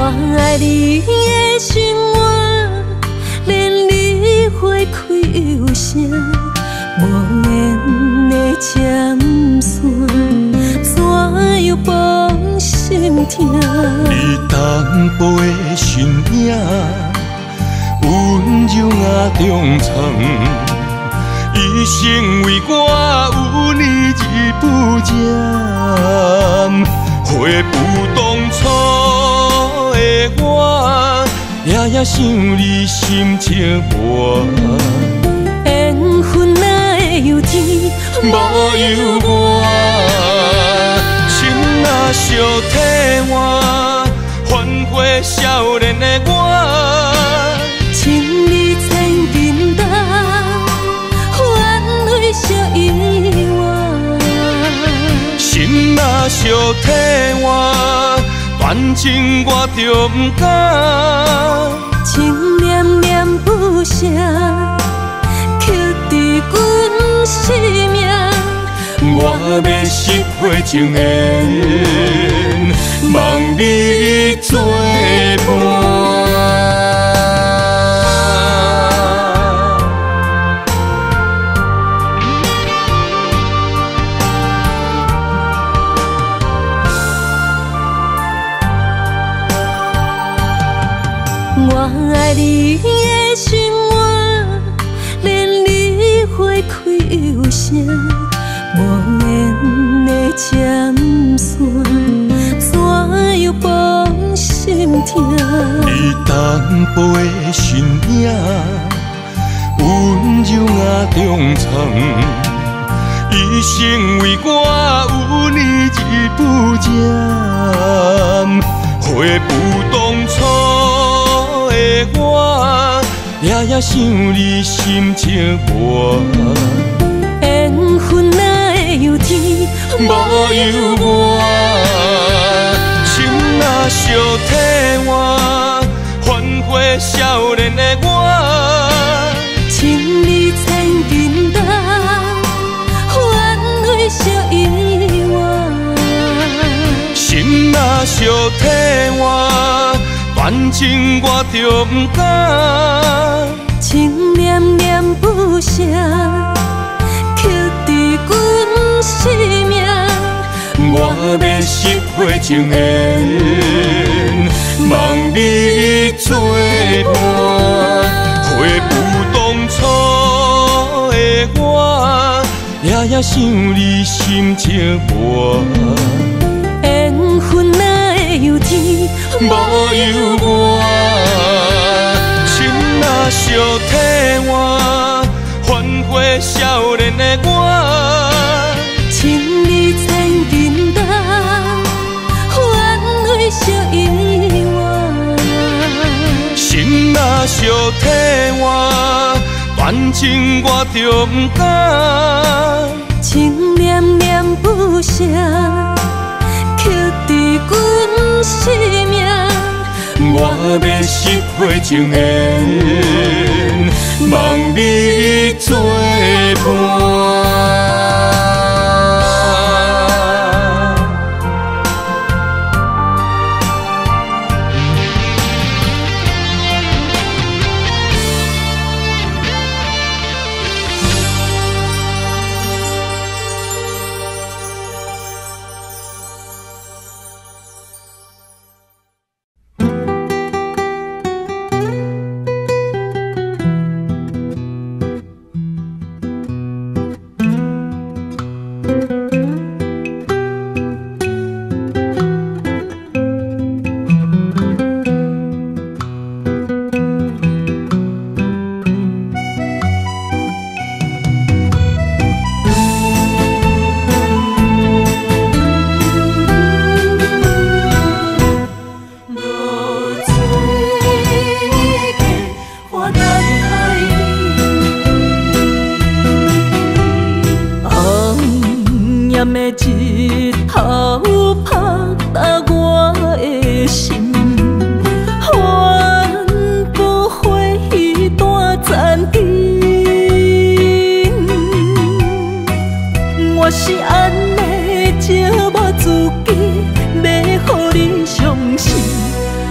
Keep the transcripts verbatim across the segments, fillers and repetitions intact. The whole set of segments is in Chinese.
我爱你的生活，连你花开又声，无言的尖酸，怎样放心痛？ 你淡薄的身影，温柔啊忠诚，一生为我有你日不减。回不当初的我，夜夜想你心情热。 缘分哪会由天无由我，心若相替换，繁华少年的我， 情你千斤重，换回小遗忘。 心若相替换，断情我就不敢。 情念念不舍，刻伫阮生命。 我要失血情缘，望你作伴。 我爱你的生活，连你花开又声，无言的尖酸，怎样放心痛？ 你淡薄的身影，温柔啊忠诚，一生为我有你日不减。回不当初的我，夜夜想你心情热。 缘分哪会由天无由我，心若相替换，繁华少年的我， 情你千斤重，换回小遗忘。 心若相替换，断情我就不敢。 情念念不舍，刻伫阮生命。 我要失血情缘，望你作伴。回不当初的我，夜夜想你心情热。 缘分哪会由天无由我，心若相替换，繁华少年的我， 情你千斤重，换回小遗忘。 心若相替换，断情我就不敢。 情念念不舍，刻伫阮生命。 我要失血情缘，望你作伴。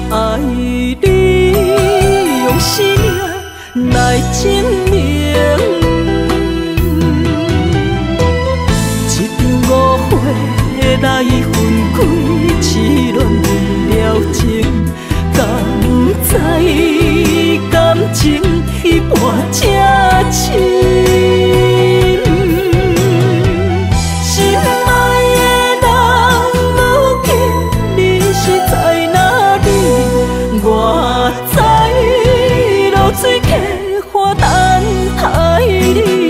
爱你，用生命来证明。一场误会来分开，痴恋为了情，敢知感情一半才深。水客花等待你。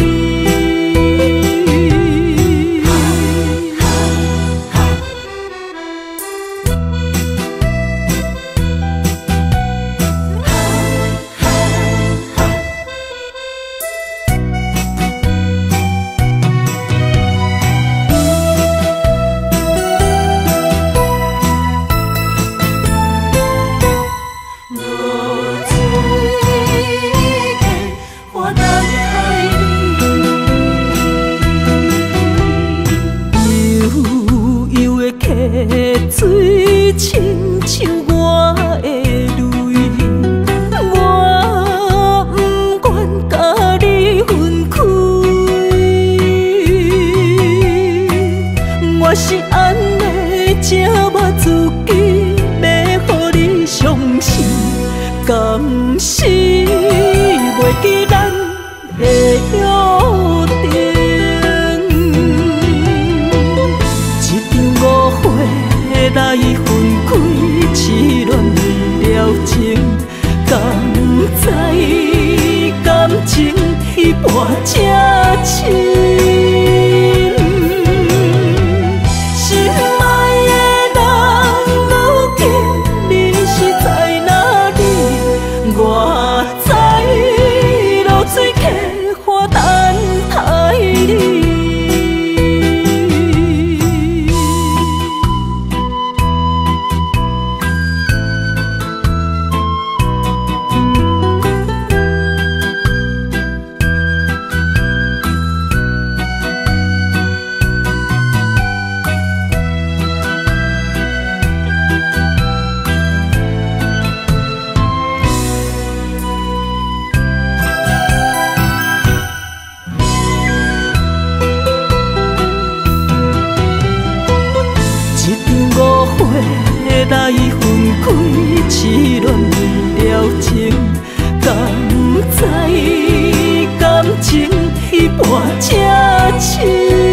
水亲像我的泪，我不愿甲你分开。我是安尼折磨自己，要予你相信，敢是袂记咱的约定。来分开，痴恋为了情，敢知感情一半才深。心爱的人，如今你是在哪里？我在流水客花等待你。来分开，痴恋为了情，敢知感情一半才深。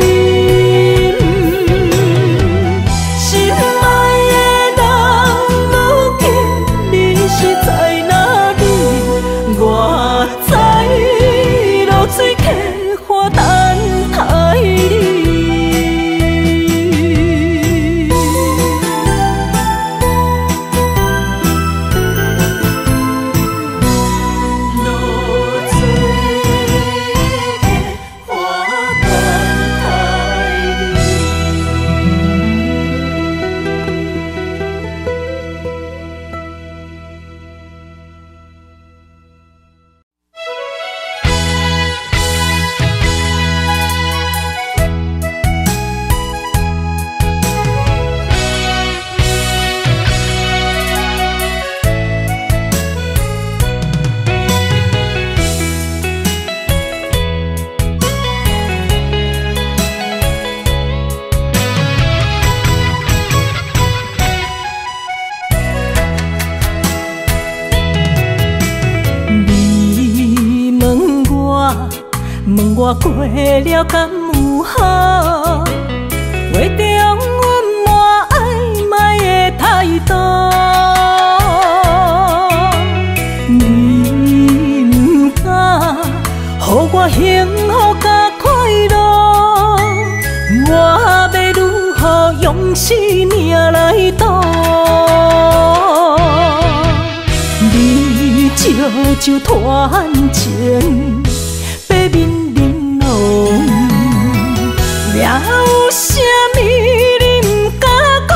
心爱的人，如今你是在哪里？我在流水客花等待你。问我过了敢有好？话中阮满暧昧的态度，你不敢，予我幸福甲快乐，我要如何用生命来赌？你悄悄传情。了有啥物你不敢讲？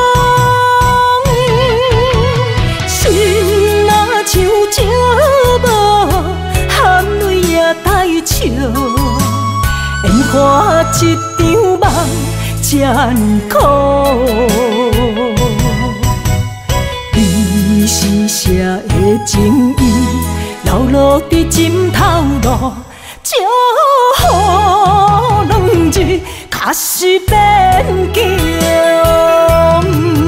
心若像石无，含泪也带笑。烟花一场梦，这呢苦。 枕头路，祝福两日确实变强。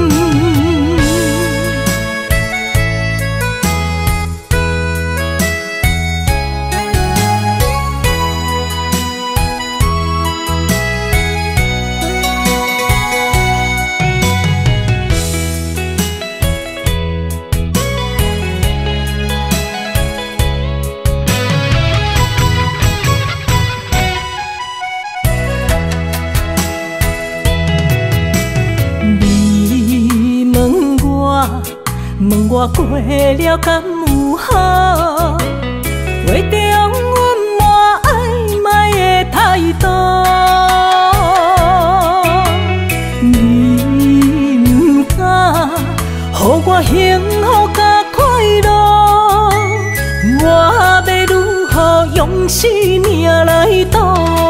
问我过了敢有好？话中阮满暧昧的态度，你不敢予我幸福甲快乐，我要如何用生命来赌？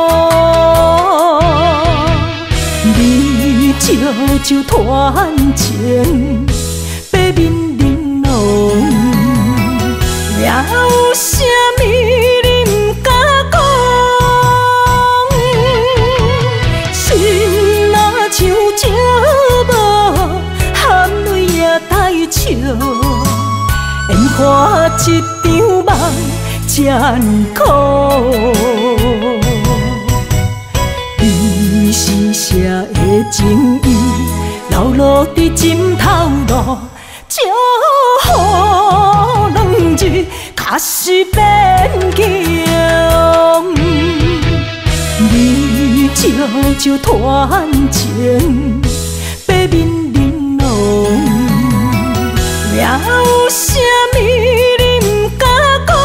你悄悄传情，爬面。也有啥物你不敢讲？心若像石无，含泪也带笑。烟花一场梦，这呢苦。伊是谁的情意，流露伫枕头路。祝福两日确实变强，你悄悄传情，爬面玲珑，也有啥物你不敢讲？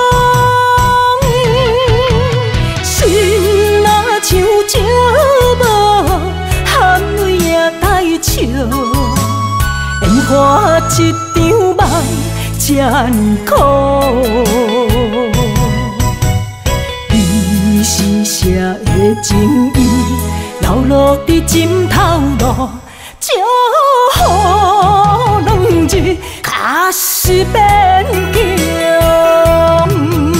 心若像石无，含泪也带笑。烟花一场梦，这呢苦。伊是谁的情意，流露伫枕头路。祝福两日确实变强。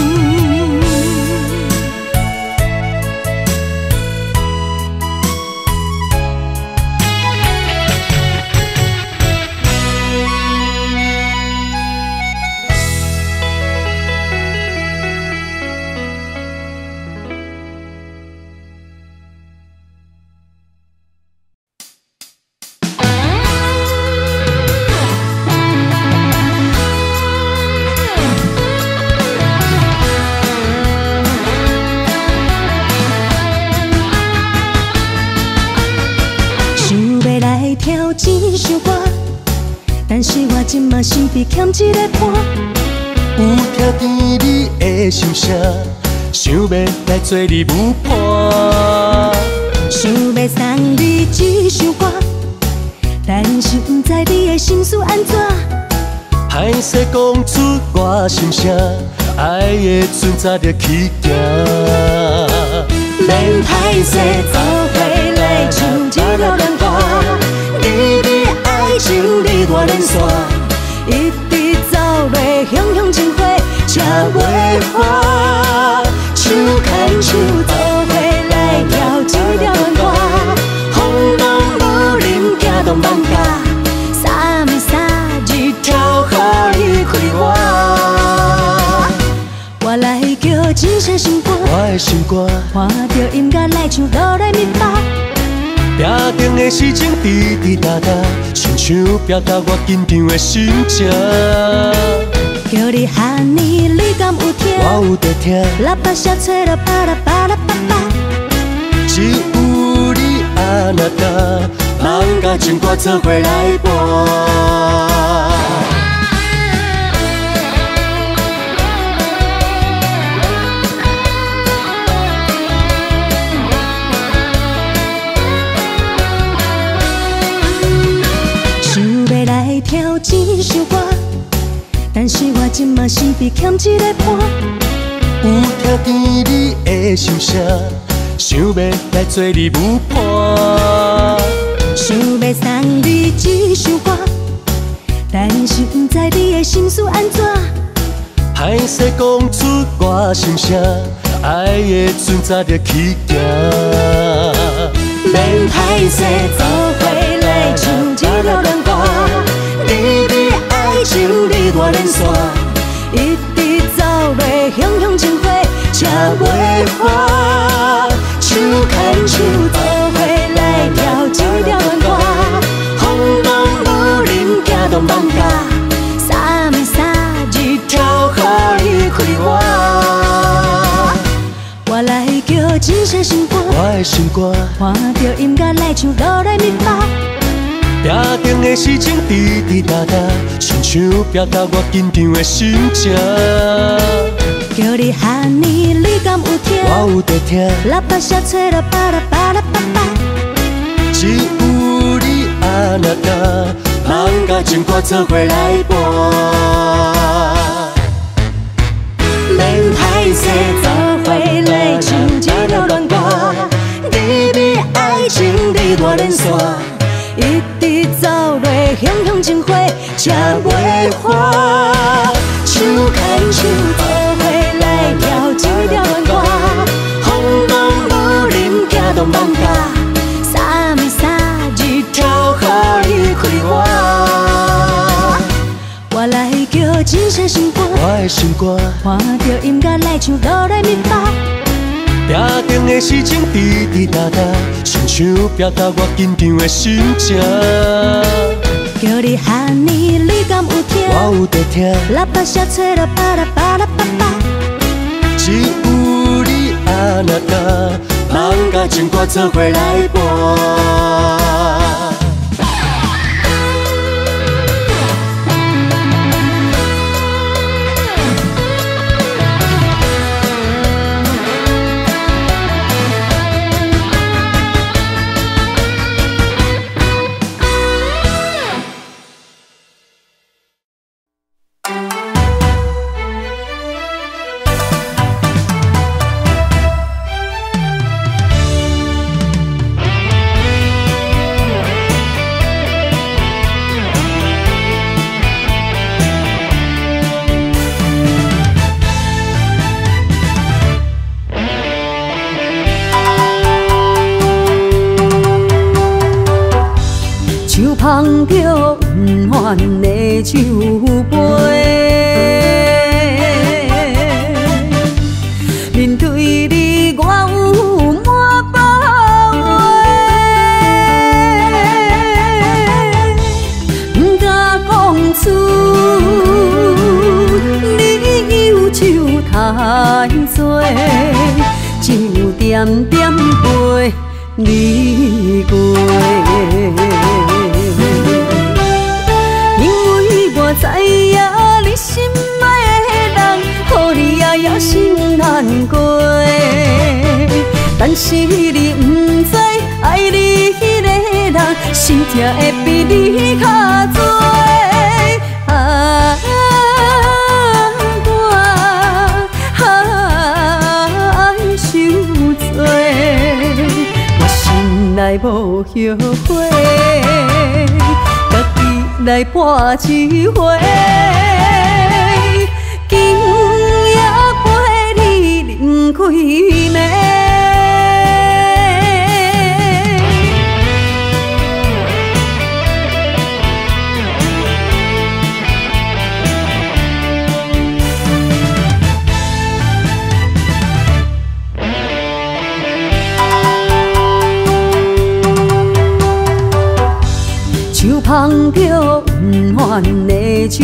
跳一首歌，但是我今嘛身边欠一个伴。 有听见你的心声，想要来做你舞伴。 想要送你一首歌，但是不知你的心思安怎。 歹势讲出我心声，爱的船早就起行。 免歹势做伙来唱一条恋歌。你的爱情离我连线，一直走落乡乡情花车袂花，手牵手做伙来跳一条恋歌。风浪无人行动万家，三暝三日跳予你开我。我来叫真声心肝， 我的心肝， 看着音乐来唱落来密巴。 拼定的时情滴滴答答，亲像表达我紧张的心情。 叫你喊你，你敢有听？ 我有在听。 喇叭声吹了巴拉巴拉巴巴， 只有你安那搭，梦甲情歌做伙来伴。 跳一首歌，但是我今嘛身边欠一个伴。 有听见你的心声，想要来做你舞伴。 想要送你一首歌，但是不知你的心思安怎。 歹势讲出我心声，爱的船早就起行。 免歹势做伙来唱一条恋歌，你比爱情你我连线，一直走落乡乡情花才袂花。手牵手做伙来跳一条恋歌，风浪雨淋行动放假，三暝三日跳予你开我。我来叫真声心肝， 我的心肝， 看着音乐来唱哆来咪发。 定定的事情滴滴答答，亲像表达我紧张的心情。 叫你喊你，你敢有听？ 我有在听， 喇叭声吹啦吧啦吧啦吧吧。 只有你安那干，人甲情歌做伙来伴。 免歹势做伙来唱一条恋歌，你比爱情你我连线，一直走落乡乡情花才袂花。手牵手做伙来跳一条恋歌，风浪雨淋行动放假，三暝三日跳予你开我。我来叫真声心肝， 我的心肝， 看着音乐来唱哆来咪发。 定定的事情滴滴答答，亲像表达我紧张的心情。 叫你喊你，你敢有听？ 我有在听， 喇叭声吹啦吧啦吧啦吧吧。 只有你安那干，人甲情歌做伙来伴。 捧着不完的酒杯，面对你我有满把话，不敢讲出你忧愁太多，就点点陪你过。我知影你心爱的人，予你夜夜心难过。但是你不知，爱你迄个人，心痛会比你较多。啊，我爱伤多，我心内无后悔。来破一回，今夜陪你饮开暝。手捧着不完的酒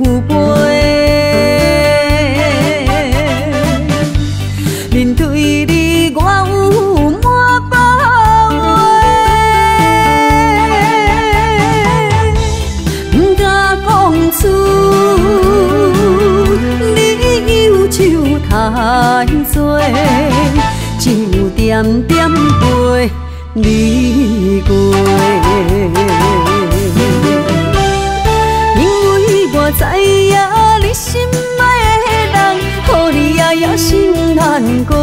杯，面对你我有满把话，不敢讲出你忧愁太多，就点点陪你过。我知影你心爱的人，予你夜夜心难过。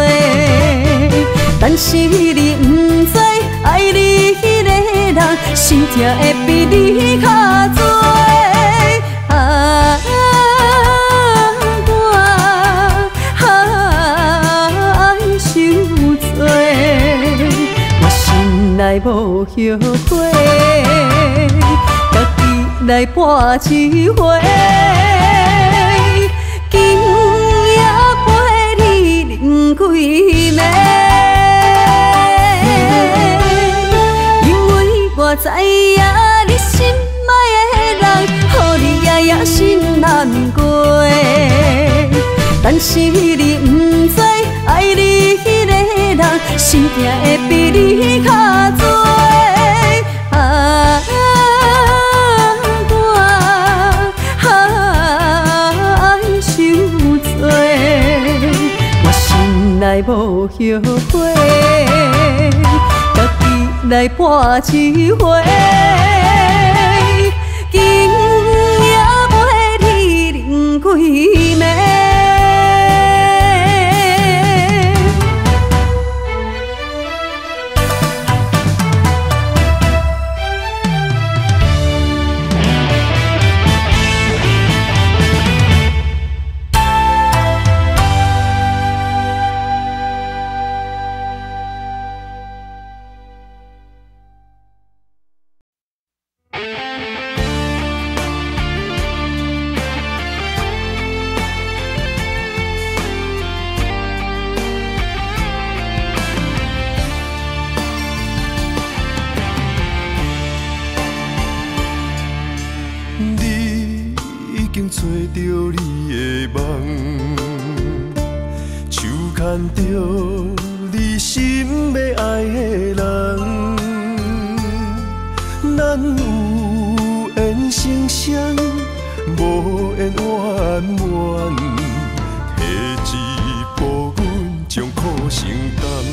但是你不知，爱你迄个人，心痛会比你较多。啊，我无后悔，家己来破一回。今夜陪你饮几暝，因为我知影你心爱的人，予你夜夜心难过。但是你不知，爱你迄个人，心痛会比你较多。啊，我爱伤多，我心内无后悔，家己来破一回。今夜陪你饮几暝。 找着你的梦，手牵着你心要爱的人，咱有缘成双，无缘怨怨，提一步阮将苦承担，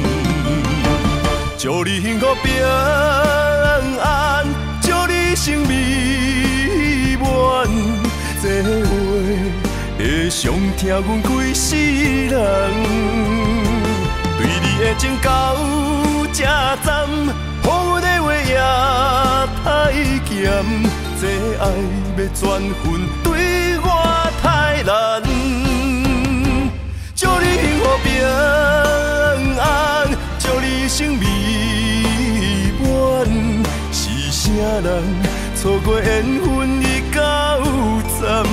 祝你幸福平安，祝你生美满。这话会伤疼阮规世人，对你的情到这站，好的话也太咸，这爱要转分对我太难。祝你幸福平安，祝你生美满，是啥人错过缘分已到站，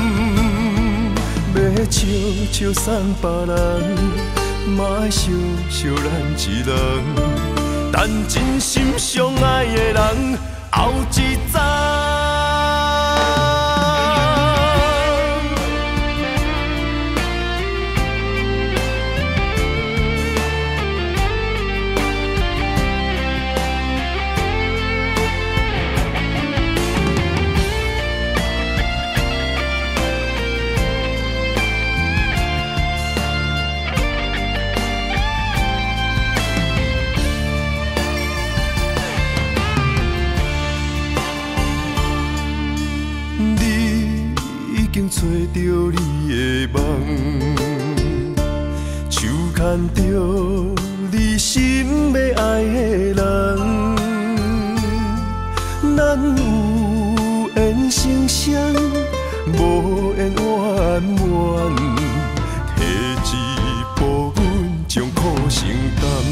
要笑笑送别人，嘛爱想想咱一人，等真心相爱的人后一站。找着你的梦，手牵着你心要爱的人，咱有缘成双，无缘怨怨，提一步阮将苦承担，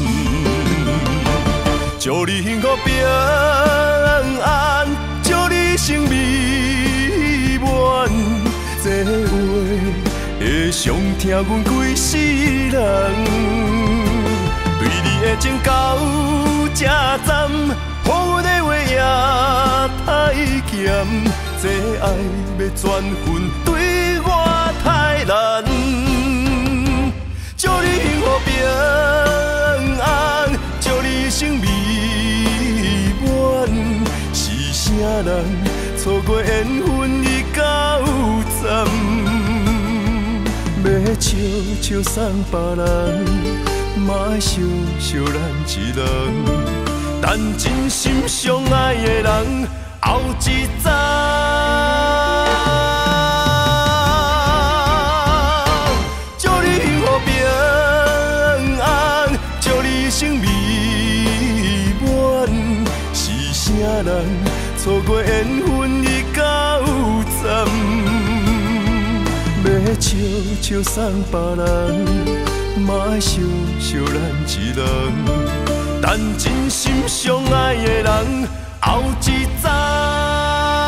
祝你幸福平安，祝你生美满。这话会伤疼阮规世人，对你的情到这站，好的话也太咸，这爱要转分对我太难。祝你幸福平安，祝你生美满，是啥人错过缘分已到站，要笑笑送别人，嘛爱想想咱一人，等真心相爱的人后一站。祝你幸福平安，祝你生美满，是啥人错过缘分已到站，要笑笑送别人，嘛爱想想咱一人， 等真心相爱的人后一站。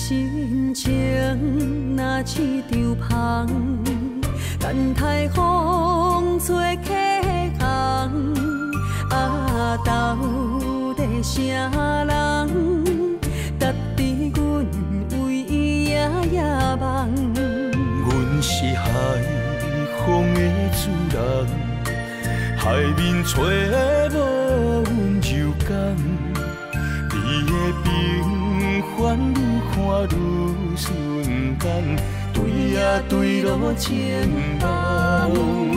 心情若似场风，等待风吹客行。啊，到底啥人值得阮为伊夜夜梦？ 阮是海风的主人，海面吹无阮柔感，你的平凡愈看愈顺眼，对呀对路前梦。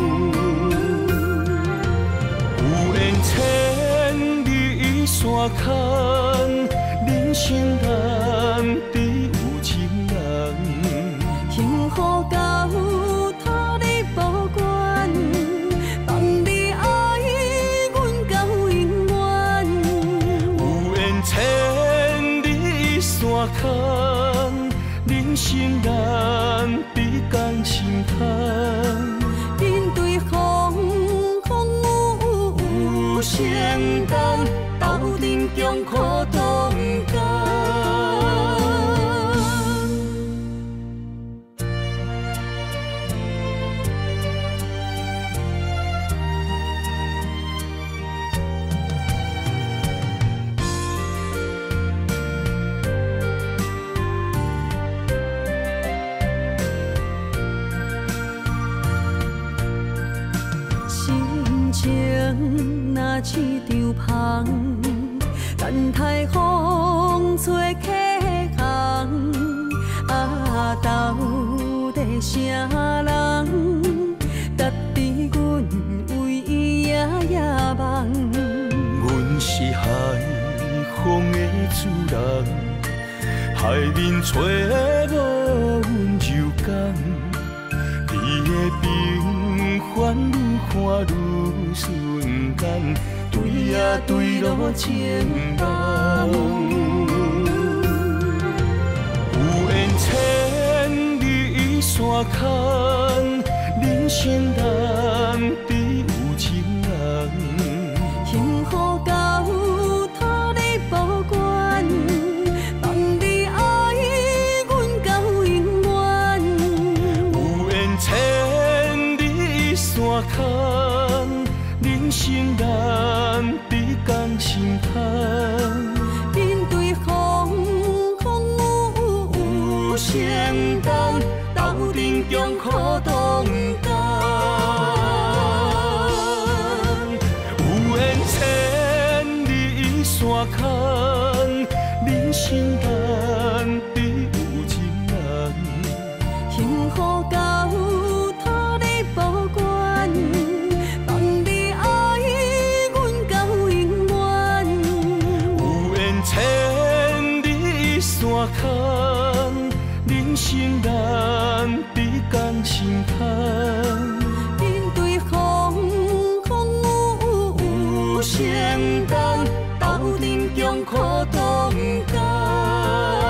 有缘千里山空，人生难得有情人。 幸福到托你保管，放你爱阮到永远。 有缘千里山空，人生难得共心通。 面对风风雨雨相同，斗阵强苦同甘。心情若似场风，等待风吹客行。啊，到底啥人值得阮为伊夜夜梦？ 阮是海风的主人，海面吹无阮柔感，你的平凡愈看愈顺眼，对呀对路前梦。有缘千里山空，人生难得有情人。 幸福到托你保管，放你爱阮到永远。 有缘千里山空，人生难得共心通。 面对风风雨雨相同，斗阵强苦同甘。 有缘千里山空，人生难得有情人。 幸福到托你保管，放你爱阮到永远。 有缘千里山空，人生难得共心通。 面对风风雨雨相同，斗阵强苦同甘。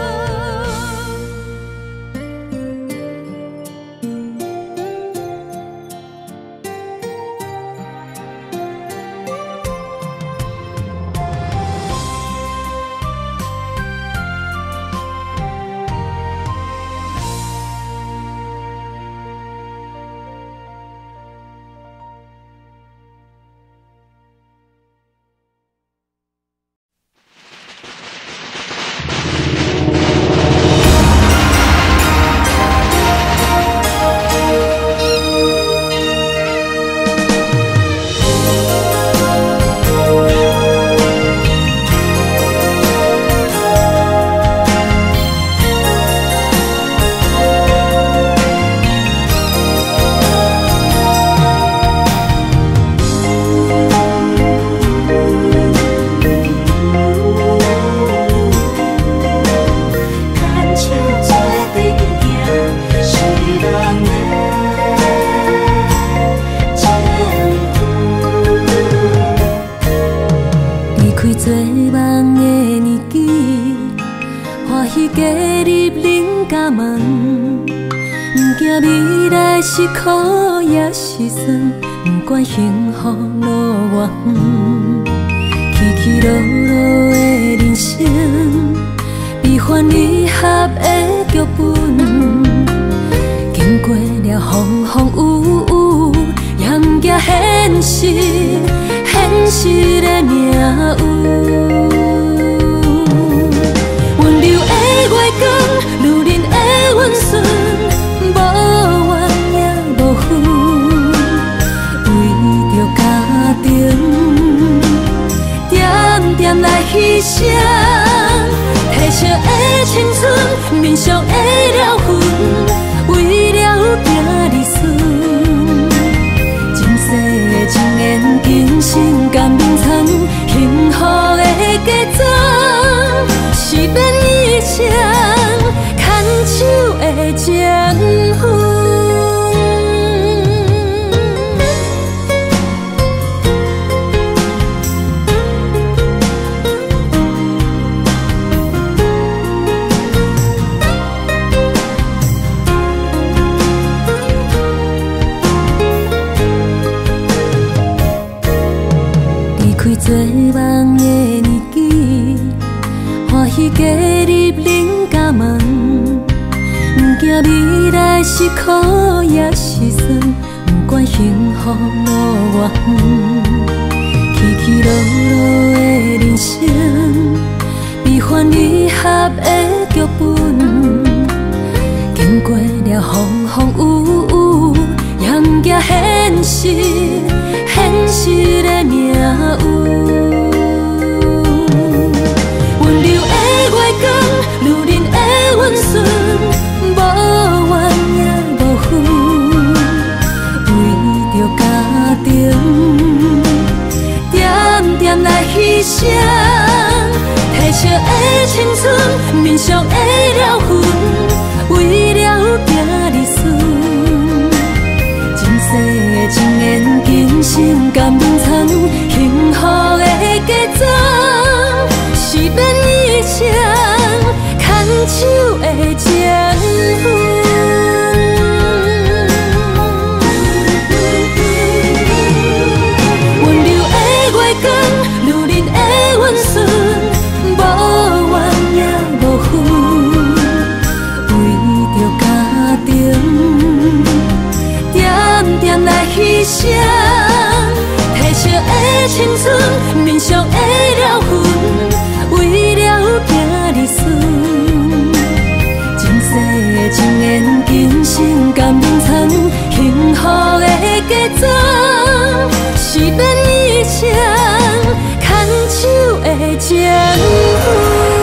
做梦的年纪，欢喜加入恁家门，不惊未来是苦也是酸，不管幸福路偌远，起起落落的人生，悲欢离合合的剧本，经过了风风雨雨，严行现实，现实的命运。温柔的月光，女人的温顺，无怨也无恨，为着家庭，点点来牺牲。褪色的青春，面上的了痕，为了行儿孙。前世的情缘，今生甘眠藏，幸福的家庄，是免一生牵手的情分。做梦的年纪，欢喜加入恁家门，不惊未来是苦也是酸，不管幸福路偌远，起起落落的人生，悲欢离合的剧本，经过了风风雨雨，严行现实，现实的命运。温柔的月光，女人的温顺，无怨也无恨，为着家庭，点点来牺牲。褪色的青春，面上的了痕，为了行儿孙。前世的情缘，今生甘眠藏，幸福的家庄，是免一生牵手的情分。温柔的月光，女人的温顺，无怨也无恨，为着家庭，点点来牺牲。褪色的青春，面上的了痕，为了行儿孙。前世的情缘，今生甘眠藏，幸福的家庄，是免一生牵手的情分。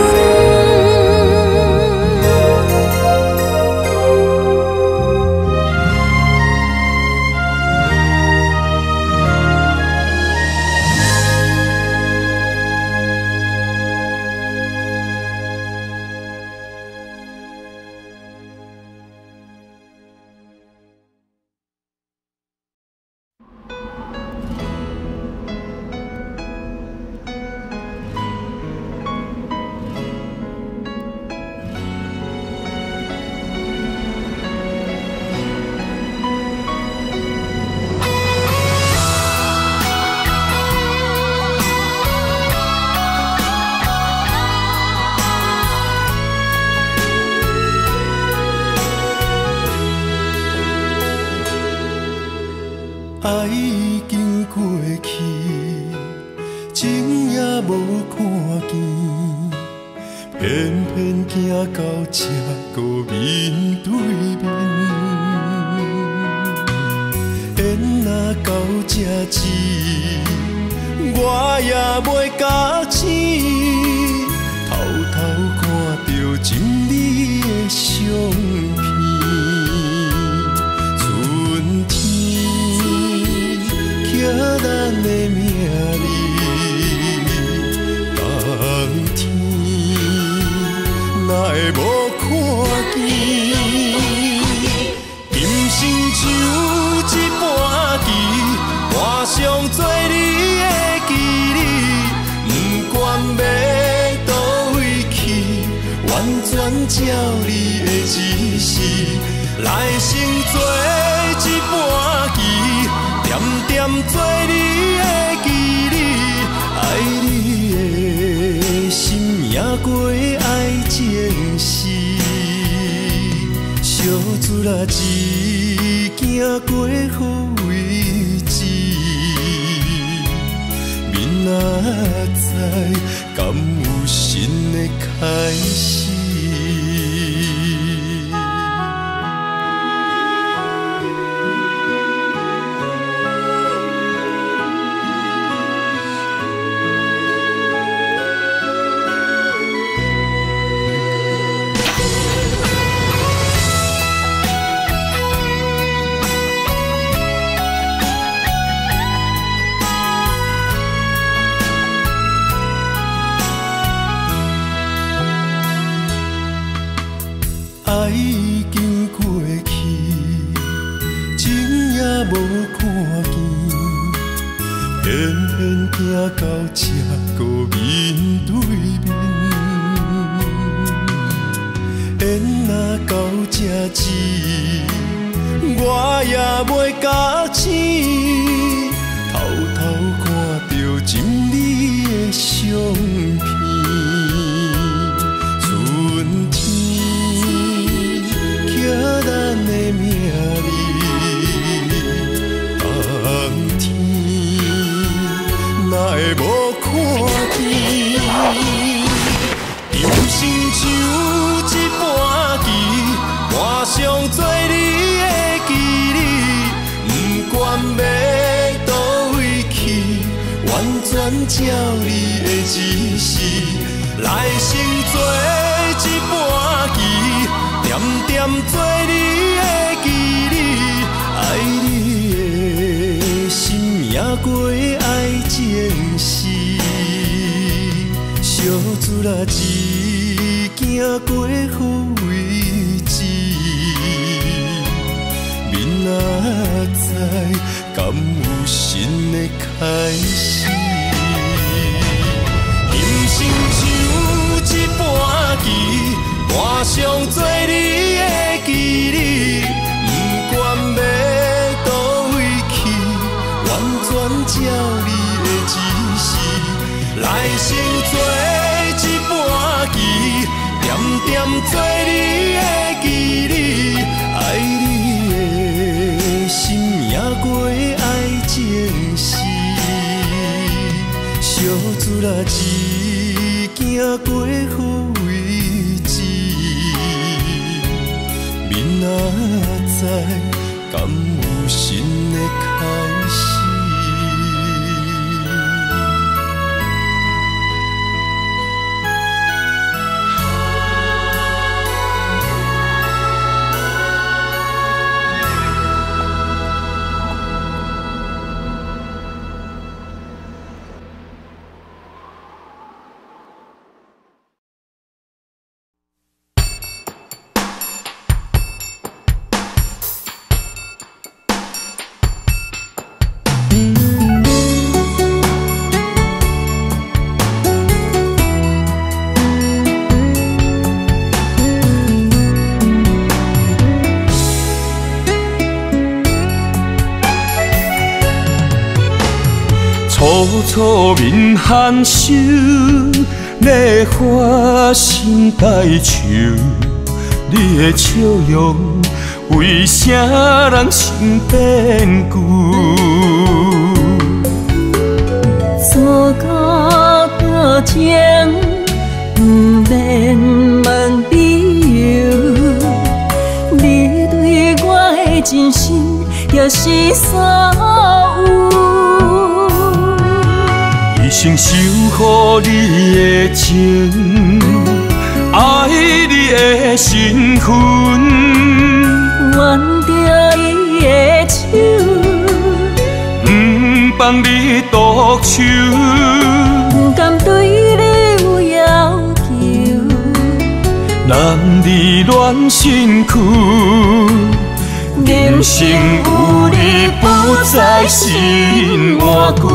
爱已经过去，情也无看见，偏偏行到这个面对面。缘若到这止，我也袂假醒，偷偷看到真美的相片。春天刻咱的名字，冬天哪会无看见？今生就一半棋，换上做你的记忆，不管要倒位去，完全照你的指示，来生做一半棋，点点做你的记忆，爱你的心。 命过爱情事，小子啊，一行过好位置，明仔载敢有新的开始？爱已经过去，情也无看见，偏偏行到这个面对面。缘若到这止，我也袂甲醒，偷偷看到情侣的相片。春天刻咱的名字，冬天哪会无看见？人生像一盘棋，换上做你的记忆，不管要倒位去，完全照你的指示，来生做一盘棋，点点做你的记忆，爱你的心命过爱情事，小子啊，一行过好位置，明仔载敢有新的开始？人生像一盘棋，换上做你的记忆，不管要倒位去，完全照你的指示，来生做一盘棋，点点做你的记忆，爱你的心命过爱情事，小子啊，一行过好位置，明仔载敢有新的开始？ 初初面含羞，你花心带笑，你的笑容为啥人心变旧？ 错到多情，不免问理由，你对我的真心又是啥有？ 一生守护你的情，爱你的身份， 挽着伊的手， 不放你独守， 不甘对你有要求， 男儿恋身躯，人生有你不再心换旧。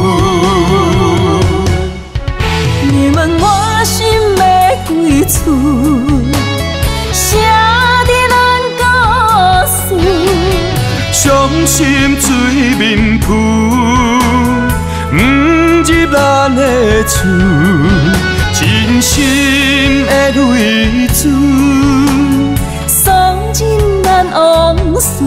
你问我心要归厝，写伫咱故事， 伤心水面浮，不入咱的厝，真心心的泪珠， 送尽咱往事，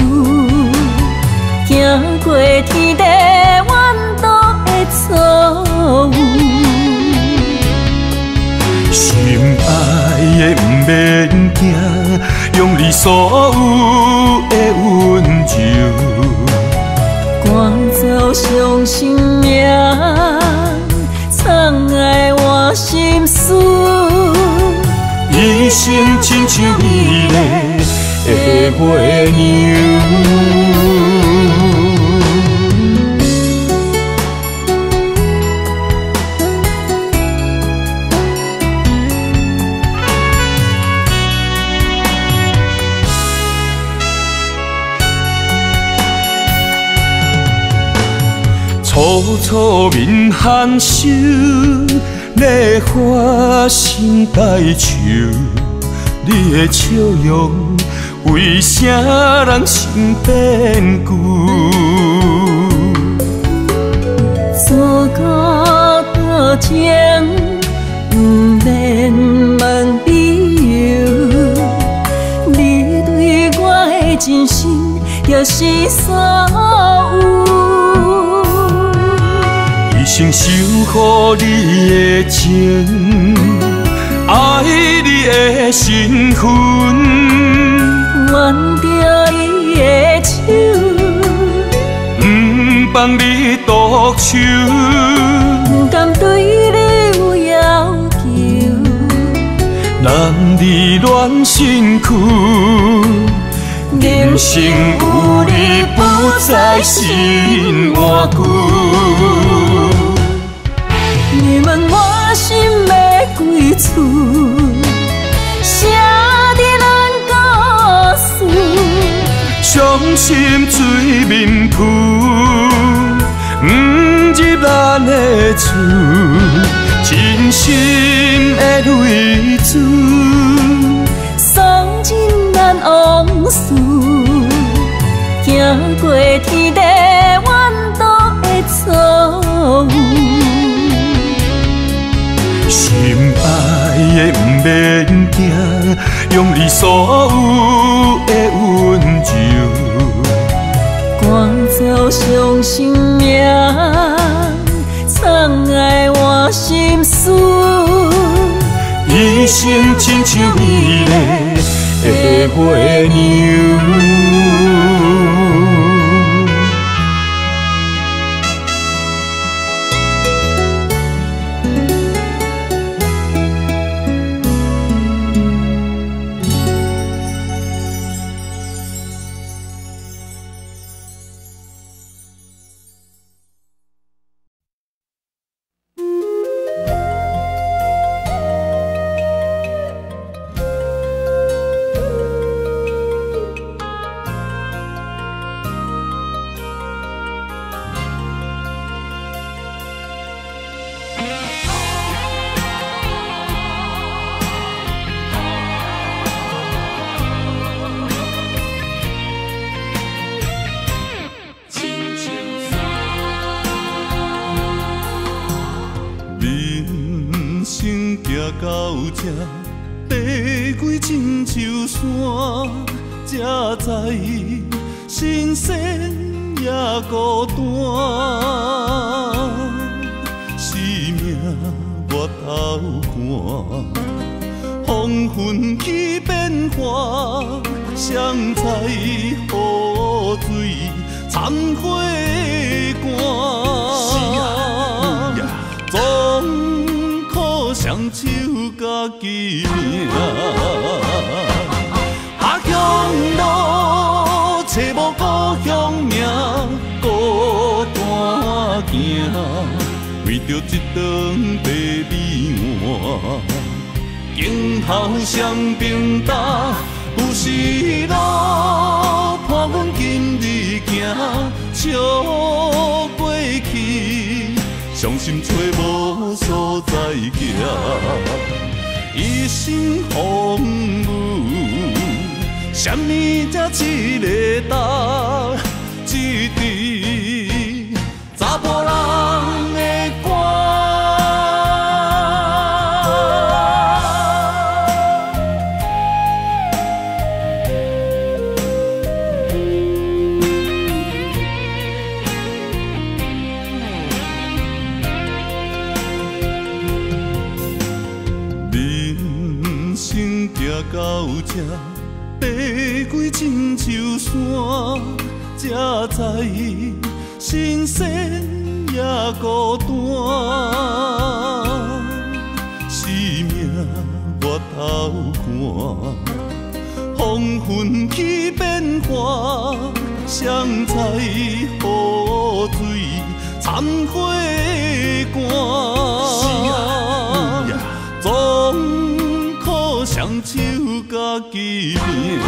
行过天地怨妒的错误。 心爱的不免惊，用你所有的温柔， 赶走伤心命，藏爱我心事。 一生亲像美丽的月娘。楚楚面含羞，烈花心带愁。你的笑容，为啥人心变旧？ 自古到情，不免问理由。你对我的真心，就是所有。 一生守护你的情，爱你的身份， 挽着伊的手， 不放你独守， 不甘对你有要求， 男儿恋身躯，人生有你不再心换旧。 你问我心要归厝，写伫咱故事， 伤心水面浮，不入咱的厝，真心的泪珠， 送尽咱往事，行过天地怨妒的错误。 心爱的不免惊，用你所有的温柔， 赶走伤心命，藏爱我心事。 一生亲像美丽的月娘。到这爬过亲像山，才知新鲜也孤单。生命越头寒，黄昏起变化，谁知雨水掺花干。总靠双手家己命，下乡路找无故乡名，孤单行，为着一顿白米碗。今后双平搭，有时路伴阮今日行，笑过去，伤心找无所在行。一生风雨，什么才一个答？一滴查甫人的歌。 行行到这，爬过亲像山，才知新鲜也孤单。生命我头看，黄昏起变化，谁知雨水掺花汗。总靠双手家己拼。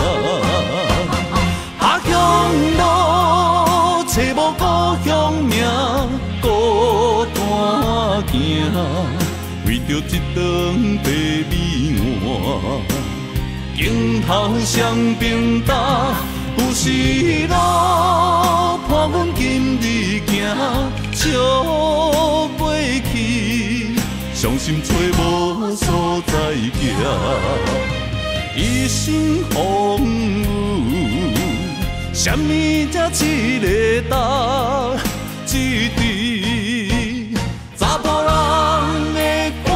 下乡路，找无故乡名，孤单行，为着一顿白米碗。镜头双边搭，有时路伴阮今日行，笑过去，伤心找无所在行。一生风雨，什么才一个答？一滴查甫人的肝。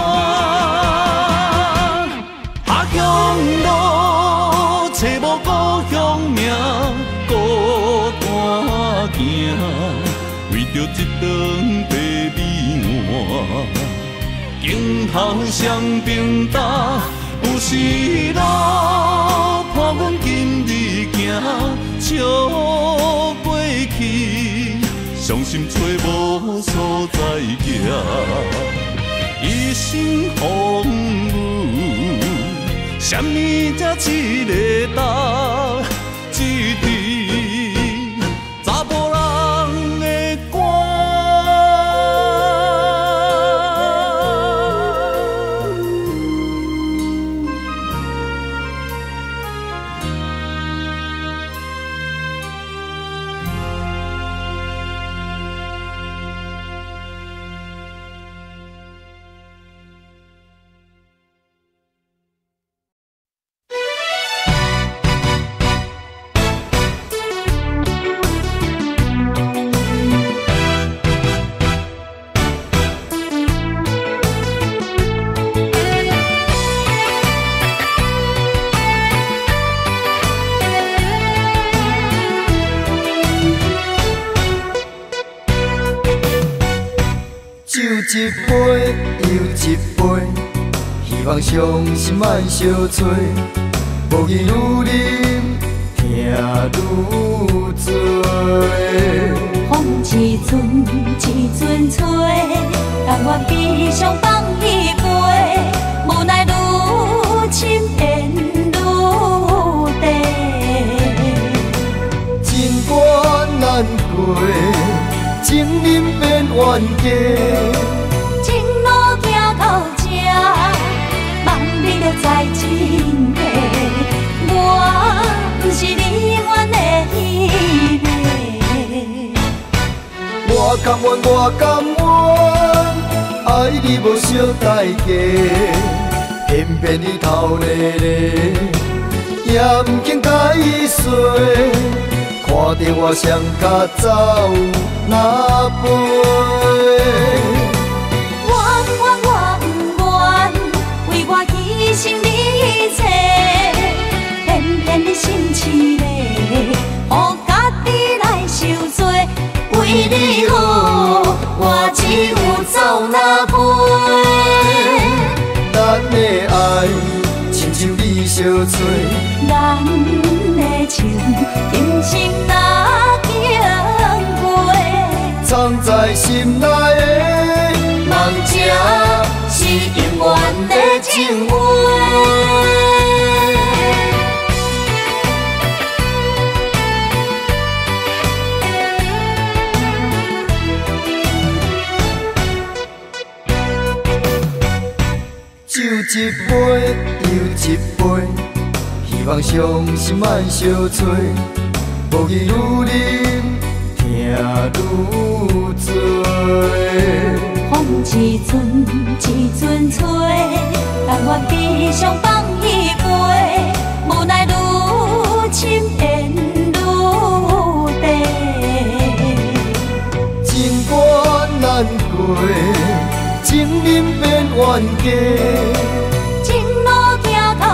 下乡路，找无故乡名，孤单行，为着一顿白米碗。镜头双边搭，有时路伴阮今日行，笑过去，伤心找无所在行。一生风雨，什么才一个答？一滴查甫人的肝。 一杯又一杯，希望伤心莫相催。无言愈啉，痛愈多。 风一阵一阵吹，但我悲伤放你飞，无奈愈深缘愈低。 情关难过，情人变冤家。你就知真假，我不是你愿的彼个。我甘愿，我甘愿，爱你无小代价，偏偏你头咧咧，也不肯解释，看着我双脚走哪飞。牺牲你一切，偏偏你心凄厉，予家己来受罪。为你好，我只有走哪飞？咱的爱亲像你相催， 咱的情今生哪经过？ 藏在心内的梦者。是永远的情话。酒一杯又一杯，希望伤心莫相催。无言愈啉，痛愈多。风一阵一阵吹，但我悲伤放你飞，无奈愈深缘愈低。情关难过，情人变冤家，情路行到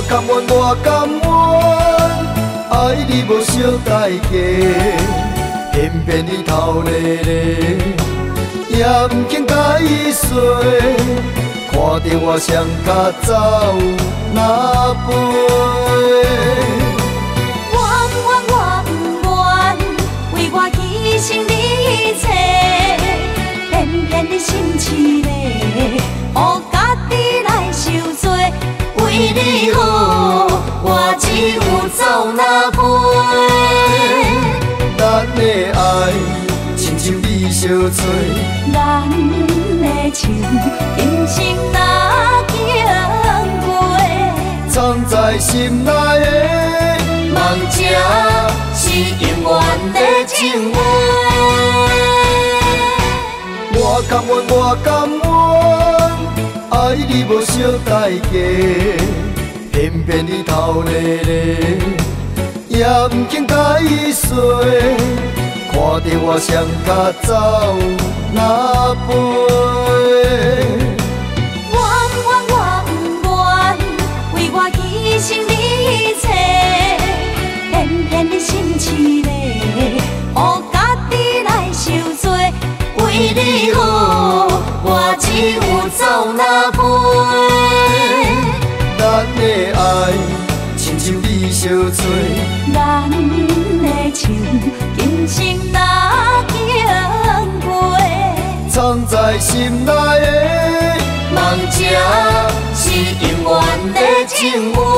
甘愿，我甘愿，爱你无小代价，偏偏你头咧咧，也毋肯甲伊说，看着我双脚走哪飞。 我不愿，我不愿，为我牺牲你一切，偏偏你心痴咧，予家己来受罪。为你好，我只有走哪飞。 咱的爱，亲像你相找， 咱的情，今生若经过， 藏在心内的梦这是永远的情话。 我甘愿，我甘愿，爱你无小代价，偏偏你头咧咧，也毋肯甲伊说，看着我双脚走哪飞。 我不愿，我不愿，为我牺牲你一切，偏偏你心痴咧，予家己来受罪。为你好，我只有走哪飞。 咱的爱，亲像你相找， 咱的情，今生若经过， 藏在心内的梦这是永远的情话。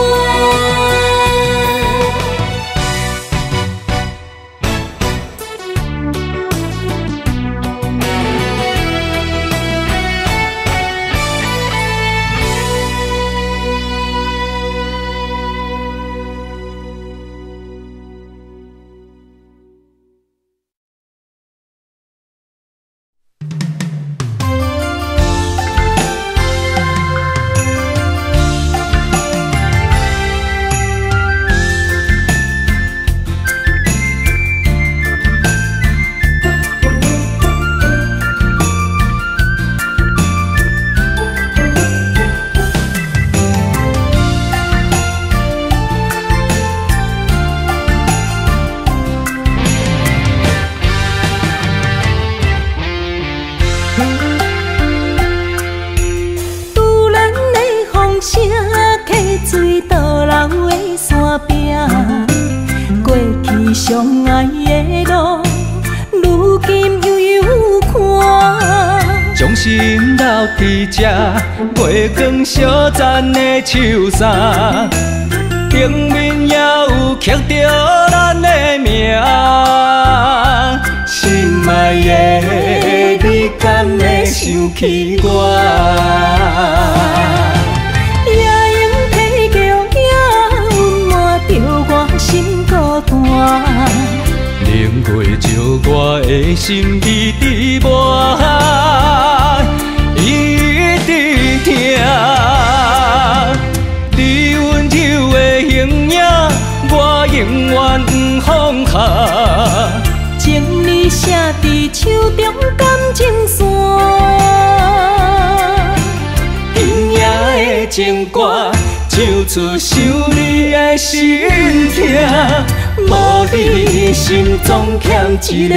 相爱的路，如今悠悠看。 将心留伫这，月光小赞的树衫，顶面也有刻着咱的名。心爱的，你敢会想起我？冷月照我的心意伫磨，一直听。你温柔的形影，我永远不放下。 情字写伫手中，感情线。 轻盈的情歌，唱出想你的心痛。无你心总欠一个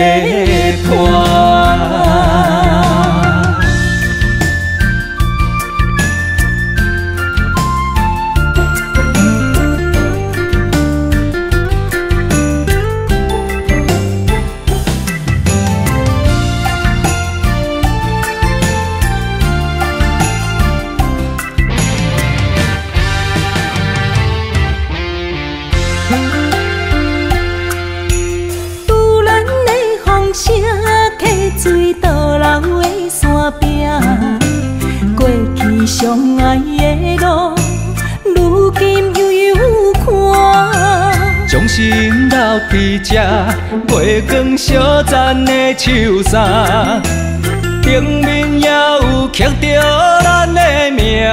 伴。 相爱的路，如今悠悠看。 将心留伫这，月光小赞的树衫，顶面也有刻着咱的名。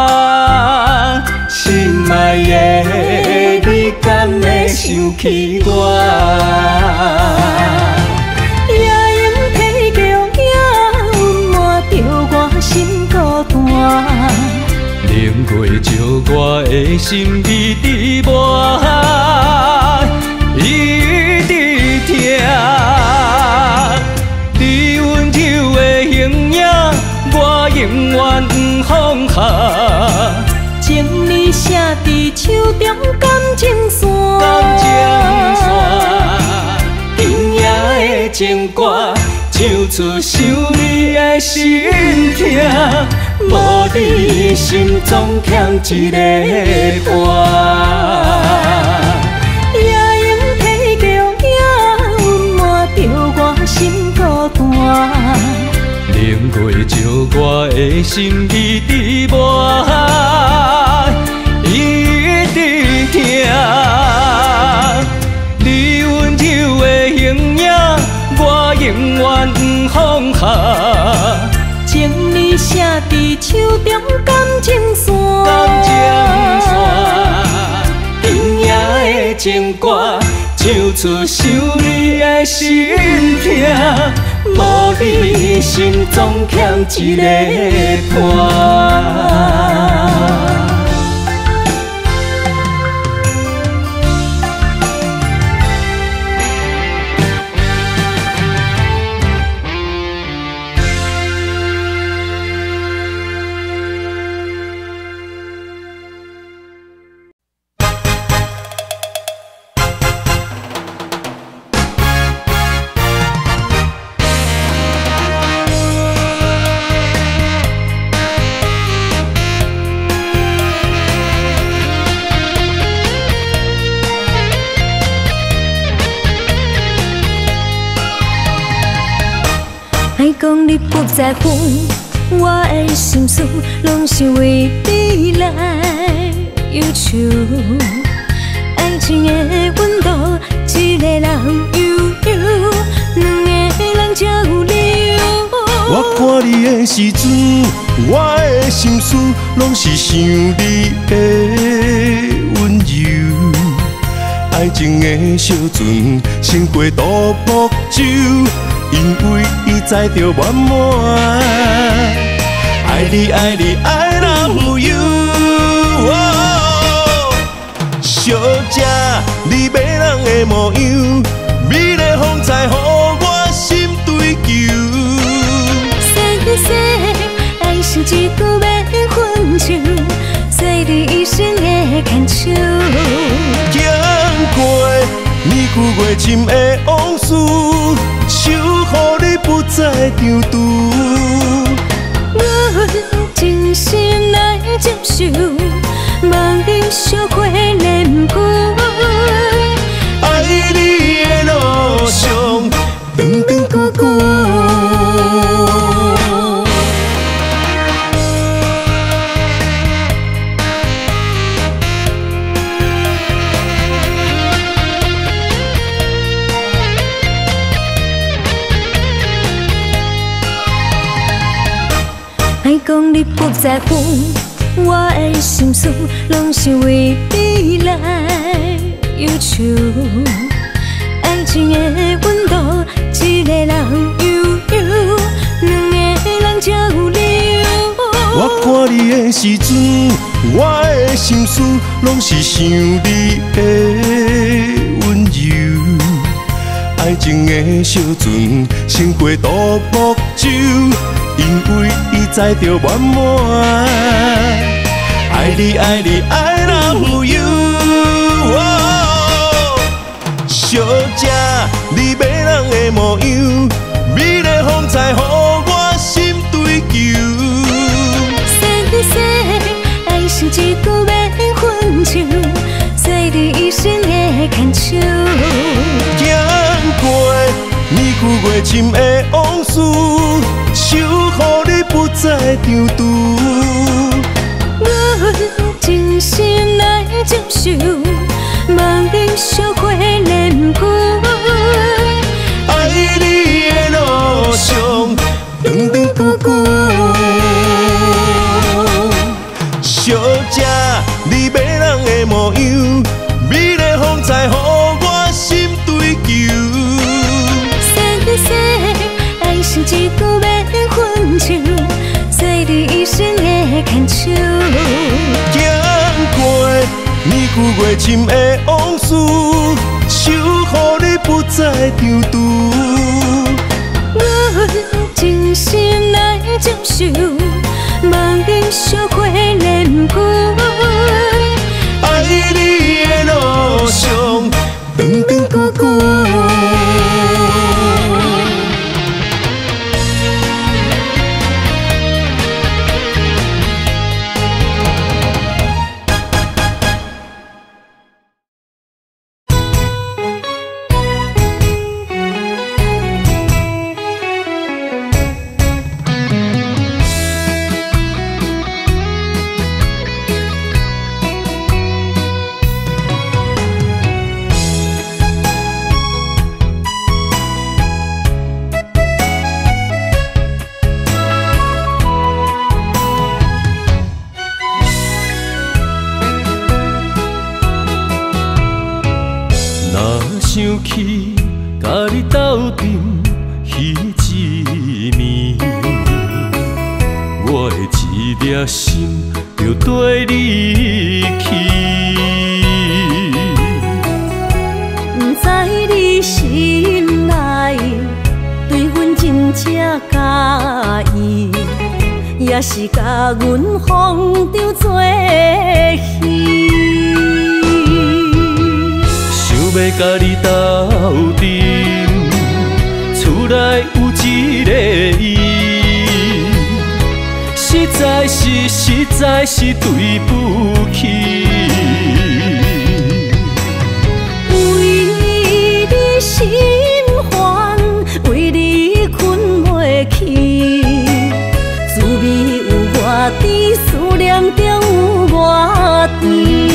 心爱的，你敢会想起我？心孤单，冷月照我的心意情歌，唱出想你的心痛。无你心总欠一个伴。 夜莺啼叫也温暖着我心孤单。 冷月照我的心意伫抹，一直听。你温柔的形影，我永远不放下。 情字写伫手中感情线， 感情线，甜野的情歌，唱出想你的心痛。无你心总欠一个伴。 爱讲你不在乎，我的心思拢是为你来忧愁。爱情的温度，一个人悠悠，两个人才有理由。 我看你的时阵，我的心思拢是想你的温柔。爱情的小船，胜过独木舟。因为伊载着满满，爱你爱你I love you。小姐，你迷人的模样，美丽风采，予我心追求。 先生，爱是一句免分手，做你一生的牵手。 经过年久月深的往事。守护你不再张毒， 我真心来接受，望你烧火连杯。 爱你的路上，长长久久。 爱讲你不在乎，我的心思拢是为你来忧愁。爱情的温度，一个人悠悠，两个人才有理由。 我看你的时阵，我的心思拢是想你的温柔。爱情的小船，胜过独木舟。因为伊载着满满，爱你爱你I love you。小姐，你迷人的模样，美丽风采，予我心追求。 先生，爱是一句免分手，做你一生的牵手。 经过年久月深的往事。守护你不再张毒， 我真心来接受，望你烧火连杯。 爱你的路上，长长久久。小姐，你迷人的模样，美丽风采，予我心追求。 先生，爱是一句免分手，做你一生的牵手。 经过年久月深的往事，守护你不再张毒。 我真心来接受，望你烧火连杯。 爱你的路上，长长久久。 想起甲你斗阵彼一暝，我的一粒心就跟你去。 不知你心内对阮真正介意，也是甲阮放着做戏。 想要甲你斗阵，厝内有一个伊，实在是实在是对不起。 为你心烦，为你困袂去，滋味有偌甜，思念就有偌甜。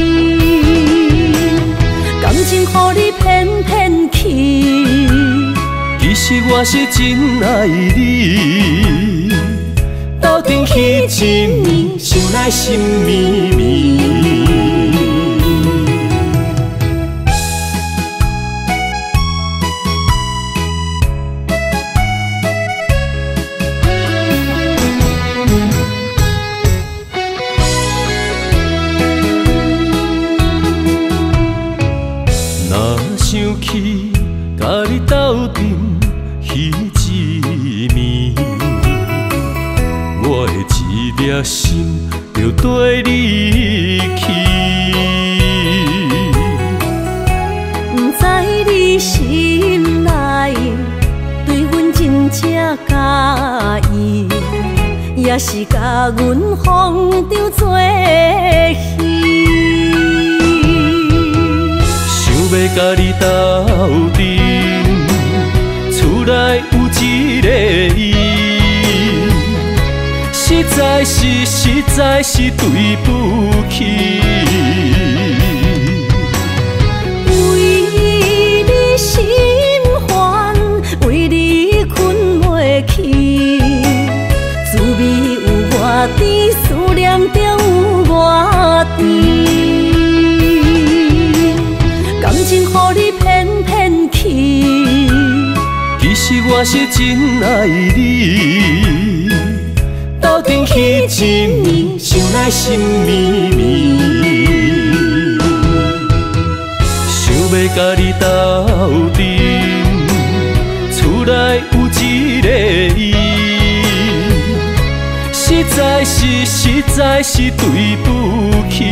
感情予你骗骗去， 其实我是真爱你。斗阵彼一暝，想来心绵绵。想起甲你斗阵彼一暝，我的一粒心就跟你去。 不知你心内对阮真正介意，也是甲阮放着做戏。 要甲你斗阵，厝内有一个伊，实在是实在是对不起。 为你心烦，为你困袂去，滋味有偌甜，思念就有偌甜。感情予你骗骗去， 其实我是真爱你。斗阵彼一暝，想来心绵绵。想要甲你斗阵，厝内有一个伊，实在是实在是对不起。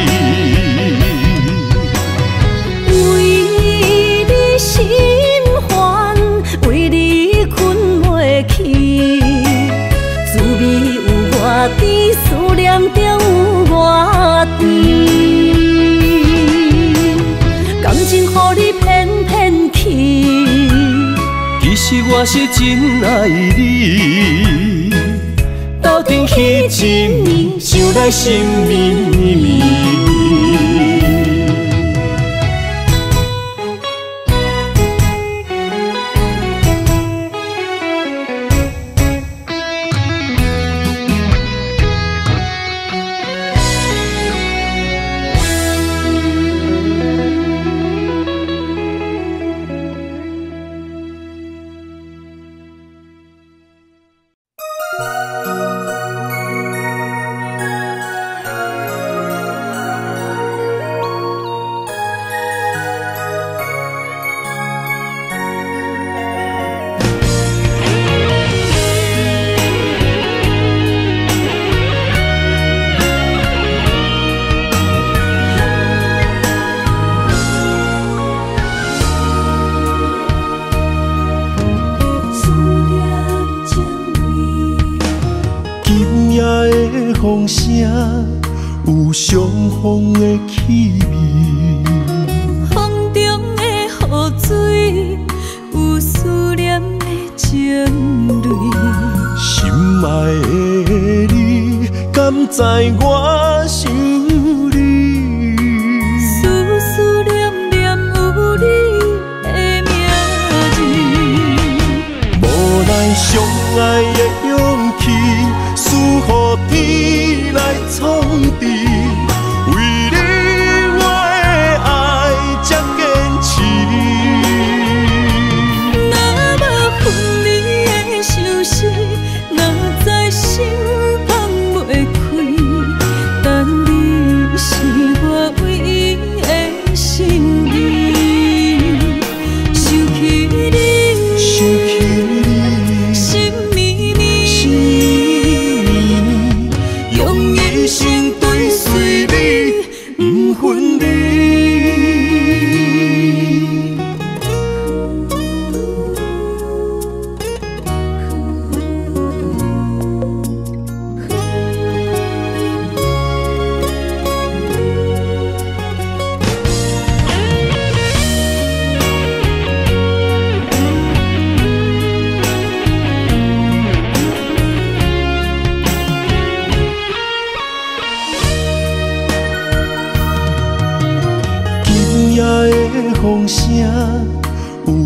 心烦，为你困袂去，滋味有偌甜，思念就有偌甜。感情予你骗骗去， 其实我是真爱你。斗阵彼一暝，想来心绵绵。 风声有相逢的气味， 风中的雨水有思念的情泪。 心爱的你，敢知我想你？ 思思念念有你的名字， 无奈相爱的勇气，输予天来创治。为你我的爱才坚持，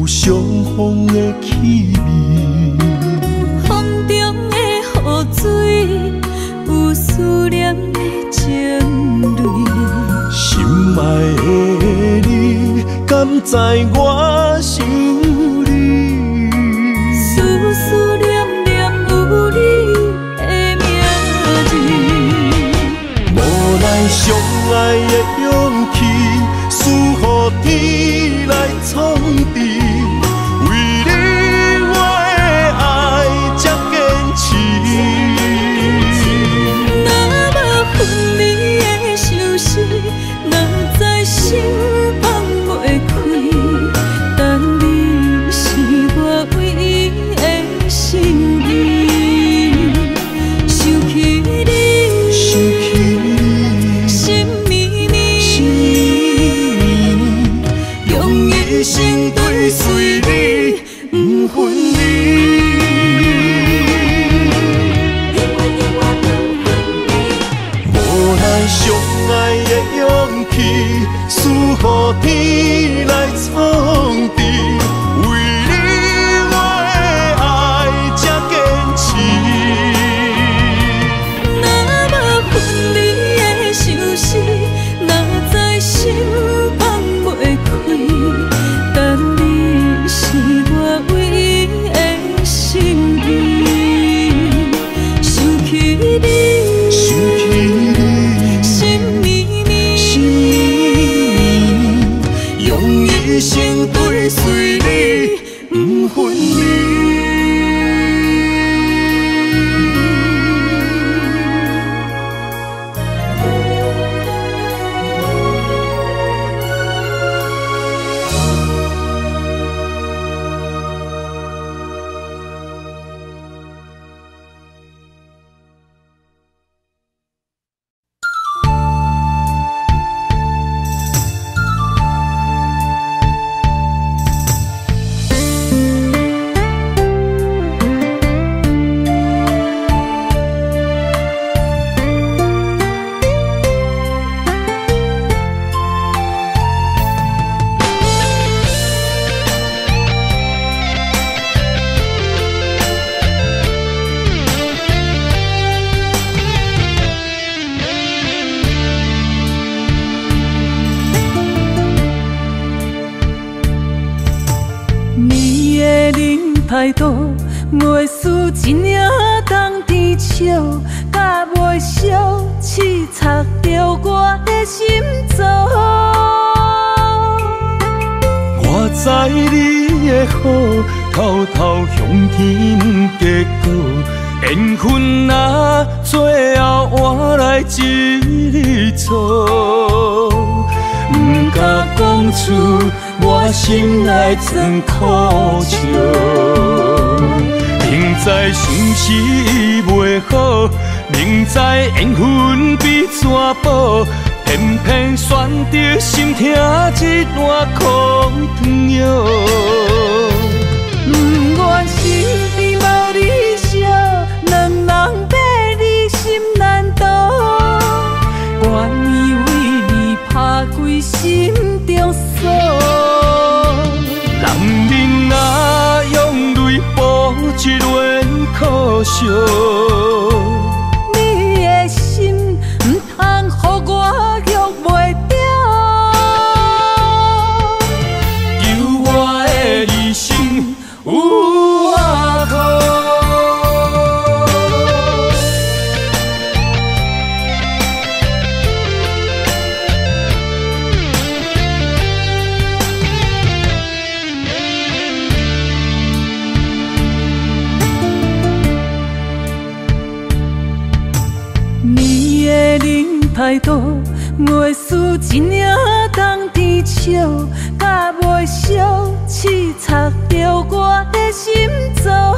有相逢的气味。 风中的雨水，有思念的情泪。 心爱的你，敢知我想你？ 思思念念有你的名字。 无奈相爱的勇气，输予天来创治。为你我的爱才坚持。 若无分离的相思，哪知心放袂开。但你是我唯一的心意，想起你， 想起你， 心绵绵， 心绵绵，用一生追随你，不分离。无奈相爱的勇气，输予天来创治。为你我的爱才坚持。 若无分离的相思，哪知心放袂开。但你是我唯一的心意，想起你， 想起你， 心绵绵， 心绵绵，用一生追随你，不分离。 你的冷态度，袂输一领冬天笑，甲袂消刺插着我的心脏。 我知你的好，偷偷向天结果。缘分啊，最后换来一日错。不敢讲出我心内藏苦笑。明知相思袂好，明知缘分比纸薄，偏偏选择心痛一碗苦汤药。 不愿身边无你笑，两人爬你心难渡。愿意为你打开心中锁。 人面啊，用泪补一轮苦笑。 你的心不通予我约袂着。 求我的一生有我苦。 你的冷态度，袂输一领冬天笑，甲袂消刺插着我的心脏。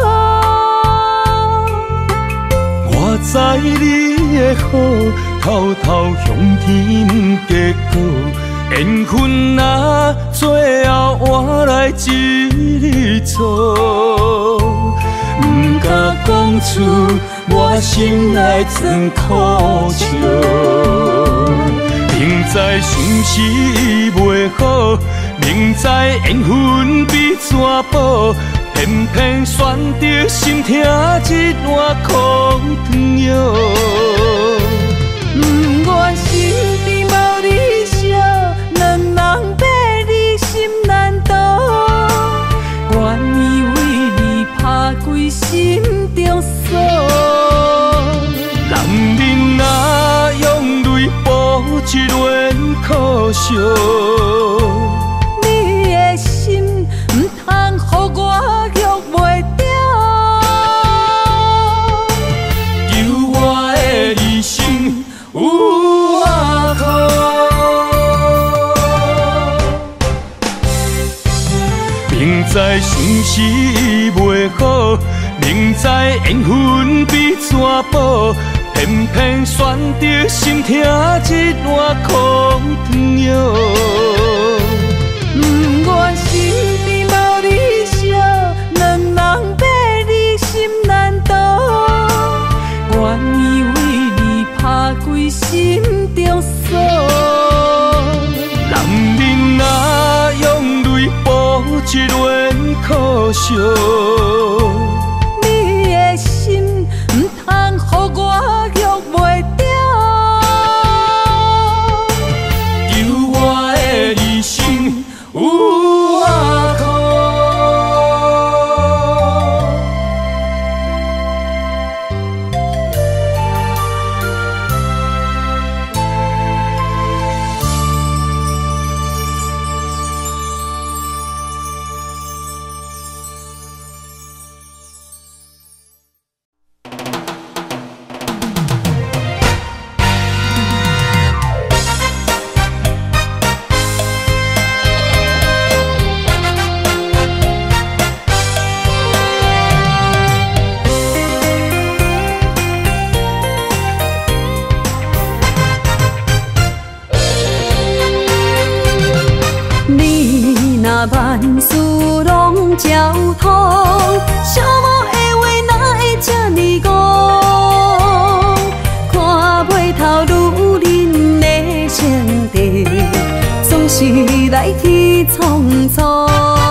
我知你的好，偷偷向天结果。缘分啊，最后换来一日错。不敢讲出我心内藏苦笑。明知相思袂好，明明知缘分比纸薄，偏偏选择心疼一碗苦汤药。 不愿身边无你笑，两人爬你心难渡，愿意为你打开心中锁。 男人若用泪补一段苦笑， 你的心不通予我约袂着， 求我的一生有我靠。明知相思袂好，明知缘分比纸薄，偏偏选择心疼一碗苦汤药。 不愿身边无你笑，两人爬你心难渡，愿意为你打开心中锁。 男人若用泪补一段苦笑， 你的心不通予我约袂着， 求我的一生有我靠。 万事拢照通，寂寞的话哪会这呢讲？看袂透女人的情地，总是来去匆匆。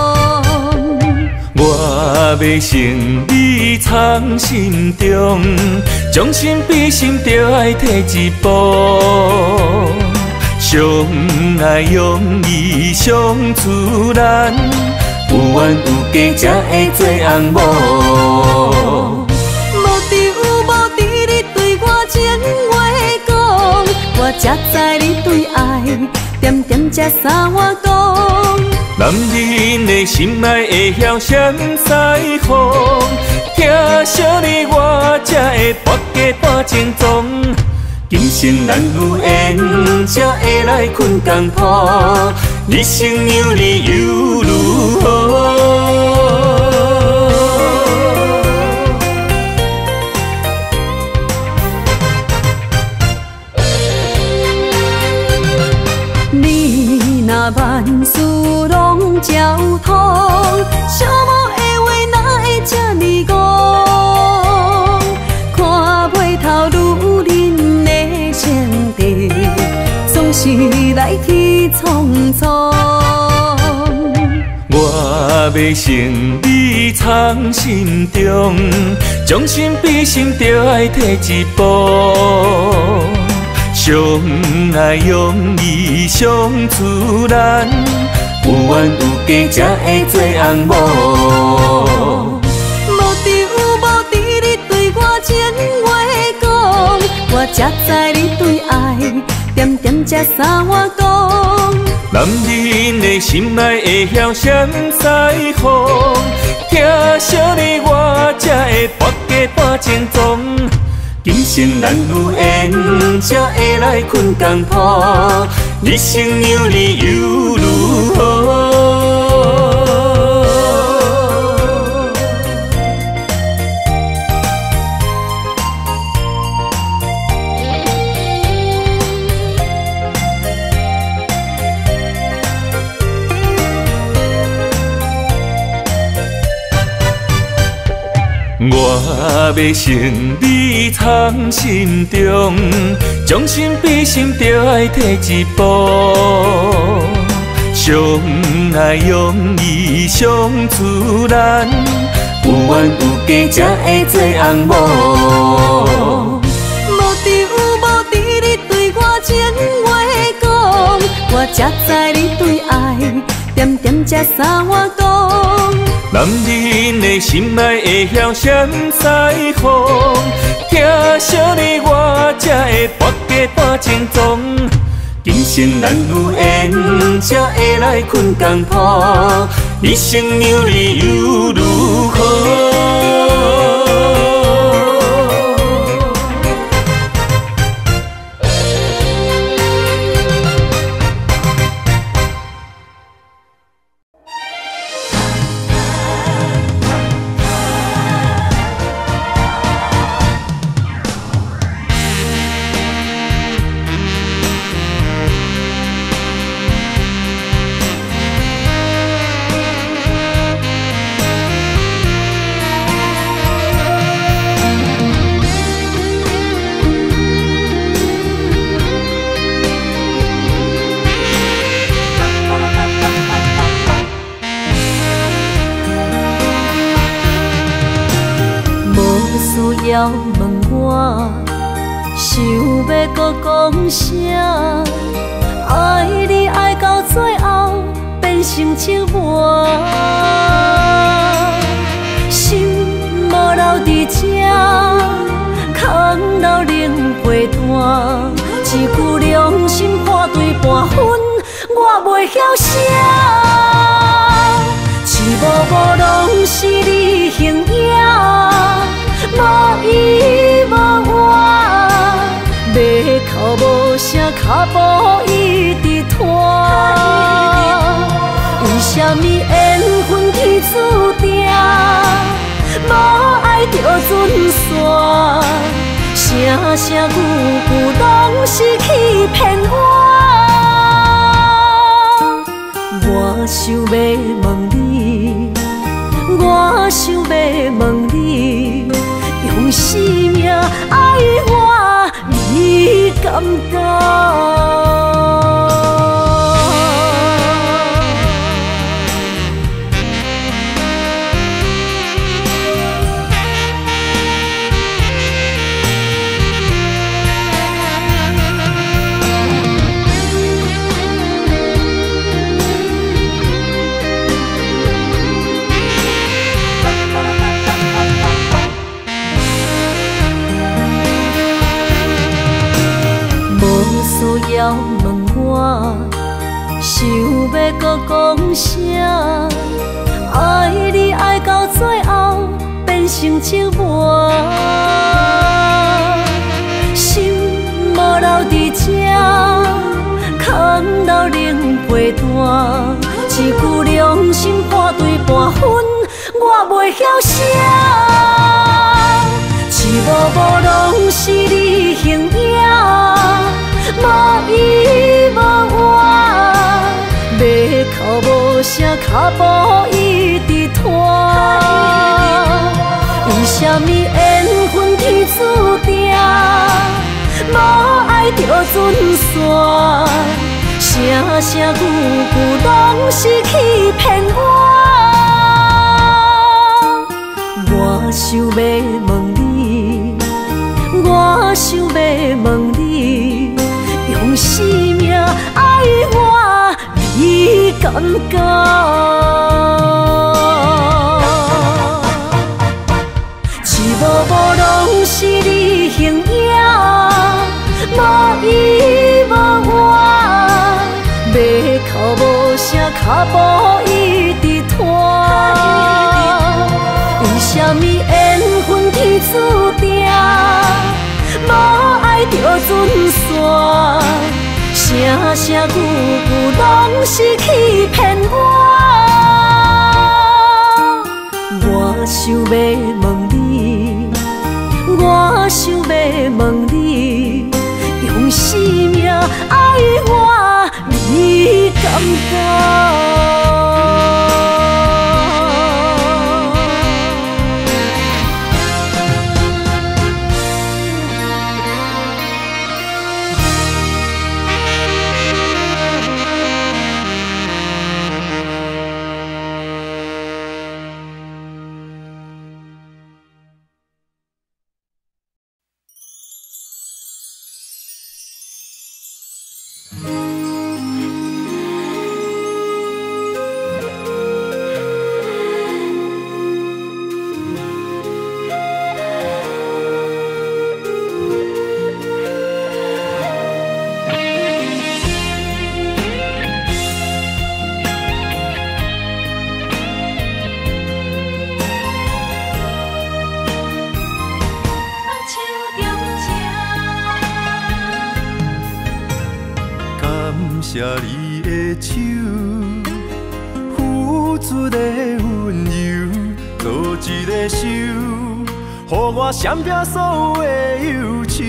我要成你藏心中，将心比心就爱摕一步。相爱容易相自然，有缘有假才会做红某。 无伫有无伫你对我情话讲，我才知你对爱点点才三碗讲。 男人的心爱会晓闪西风，听惜你我才会跋家跋情踪。今生咱有缘，才会来困共铺，日生有你又如何？ 你若万事拢照通，寂寞的话哪会这呢讲？看袂透女人的情地，总是来去匆匆。 我要成你藏心中，将心比心就爱摕一步。相爱容易相自然，有缘有假才会做红某。 无伫有无伫你对我情话讲，我才知你对爱点点才三碗讲。 男人的心爱会晓闪西风，听惜你我才会跋家跋情踪。今生咱有缘，才会来困共铺，日生有你又如何？我要成你藏心中，将心比心就爱摕一步。 相爱容易相自然，有缘有价才会做翁某。 无伫有无伫你对我情话讲，我才知你对爱点点才三碗公。 男人的心爱会晓闪西风，听惜你我才会跋家大情踪。今生咱有缘，才会来困共铺，一生有你又如何？ 要问我，想要搁讲啥？爱你爱到最后变成寂寞，心无留伫这，空留冷陪伴。一句良心半对半分，我袂晓写。一幕幕拢是你形影。无依无我，要哭无声，脚步一直拖。为什么缘分天注定，无爱就准线？声声句句拢是欺骗我。我想要问你，我想要问你。用生命爱我，你敢觉？要问我，想要搁讲啥？爱你爱到最后变成寂寞，心无留伫这，空留冷陪伴。一句良心半对半分，我袂晓写。一幕幕拢是你形影。无依无我，要哭无声，脚步一直拖。为什么缘分天注定，无爱就准线？声声句句拢是欺骗我。我想要问你，我想要问你。用生命爱我，你敢觉？一幕幕拢是你形影，无依无我，要哭无声，脚步一直拖。为什么缘分天注定？无爱就准线，声声句句拢是欺骗我。我想要问你，我想要问你，用生命爱我，你敢觉？ 谢你的手，付出的温柔，做一个手，予我闪避所有的忧愁。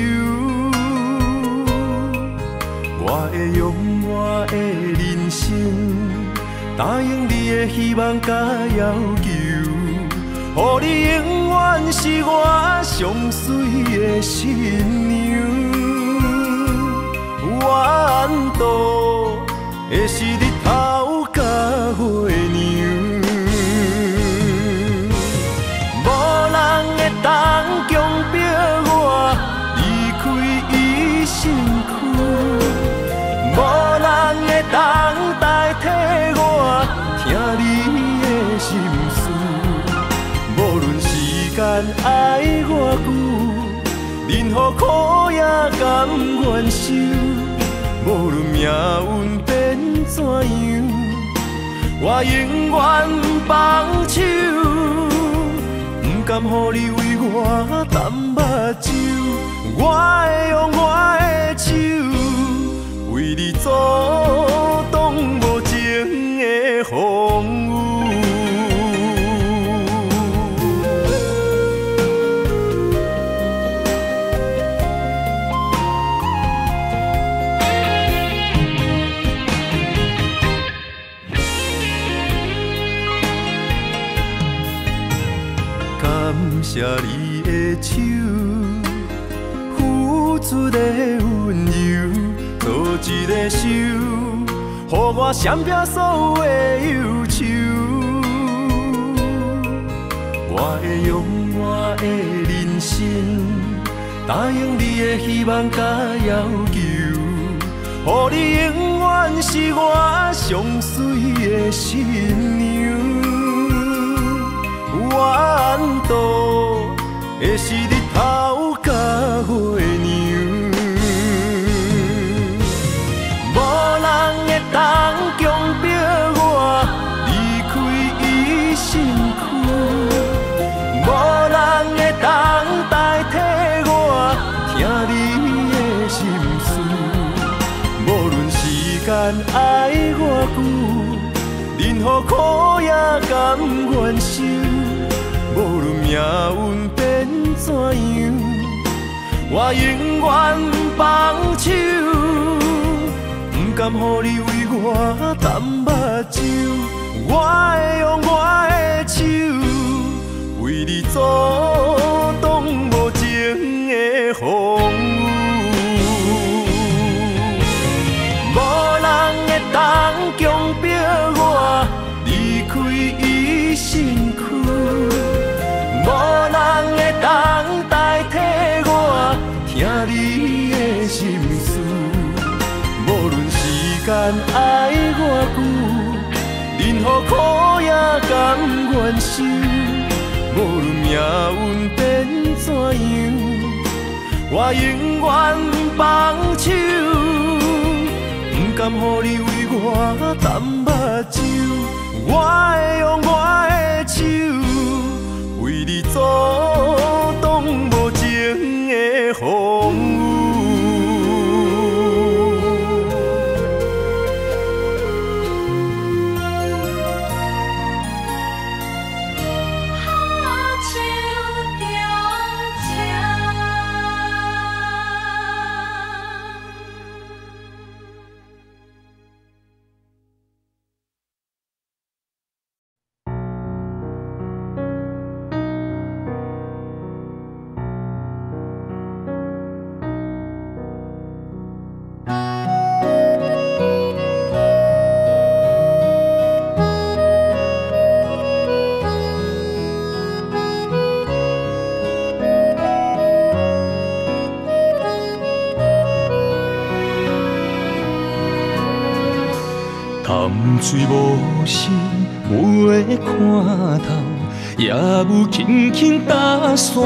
我会用我的人生，答应你的希望甲要求，予你永远是我上水的新娘。缘途会是日头甲月亮，无人会当强迫我离开伊身躯，无人会当代替我听你的心事。无论时间爱我久，任何苦也甘愿受。无论命运变怎样，我永远放手，不甘予你为我淡目睭。我会用我的手，为你阻挡无情的风雨。谢你的手，付出的温柔，做一个手，予我闪避所有的忧愁。我会用我的人生，答应你的希望甲要求，予你永远是我上水的新娘。缘途会是日头甲月亮，无人会当强迫我离开伊身躯，无人会当代替我听你的心事。无论时间爱我久，任何苦也甘愿受。无论命运变怎样，我永远放手，不甘予你为我淡目睭。我会用我的手，为你阻挡无情的风雨。无人会当强迫我离开伊身躯。无人会当代替我听你的心事，无论时间爱我久，任何苦也甘愿受。无论命运变怎样，我永远放手，不甘予你为我淡目睭。我会用我的手，为你阻挡无情的风雨。 水无心，袂看透，也有轻轻打散。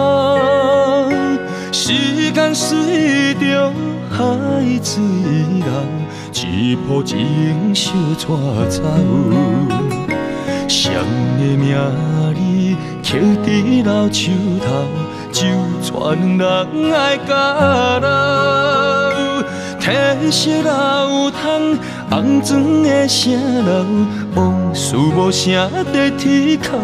时间随着海水流，一步情小带走。谁的名字刻在老树头，就全人爱甲老。 褪色老桶，红砖的城楼，往事无声在天口。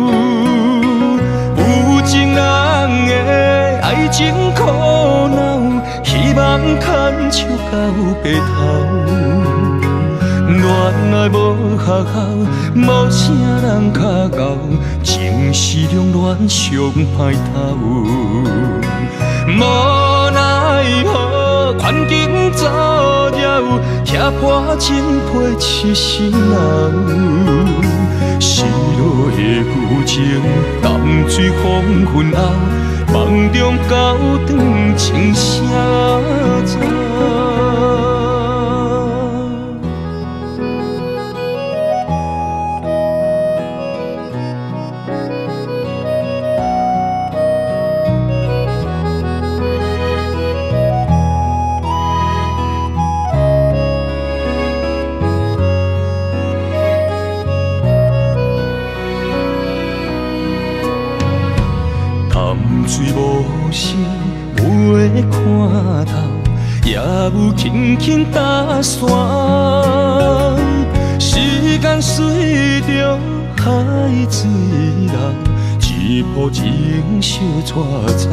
有情人的爱情苦恼，希望牵手到白头。恋爱无学校，无啥人较教，情是两恋上歹头。无奈何，环境造谣，踢破真配痴心人。失落的旧情，淡水黄昏后，梦中高长情声走。水无声，袂看透，也有轻轻打散。时间随着海水流，一步情相带走。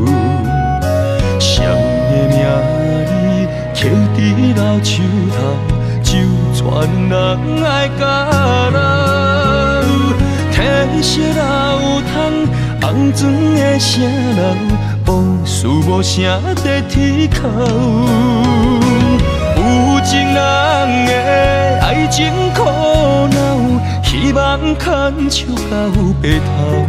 谁的名字刻伫老树头，就全人爱甲人。褪色老桶，红砖的城楼，往事无声在天口。有情人的爱情苦恼，希望牵手到白头。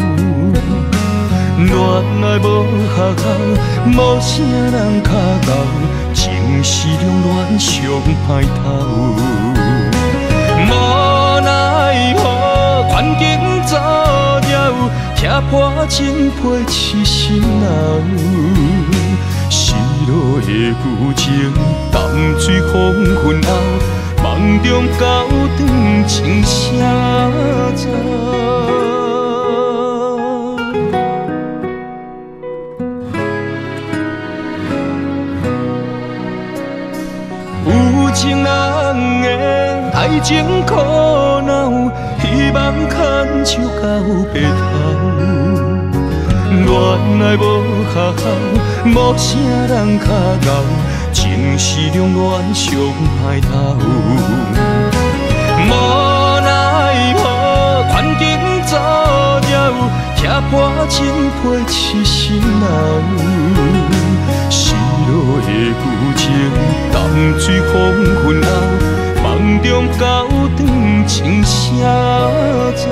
恋爱无学校，无啥人较教，情是两恋上歹头。无奈何，环境造谣，踢破真配痴心人。失落的旧情，淡水黄昏后，梦中高长情声走。有情人的爱情苦恼，希望牵手到白头。恋爱无学校，无啥人较教，情是两恋上歹头。无奈何，环境造谣，踢破真配痴心人。失落的旧情，淡水黄昏后，梦中高长情声走。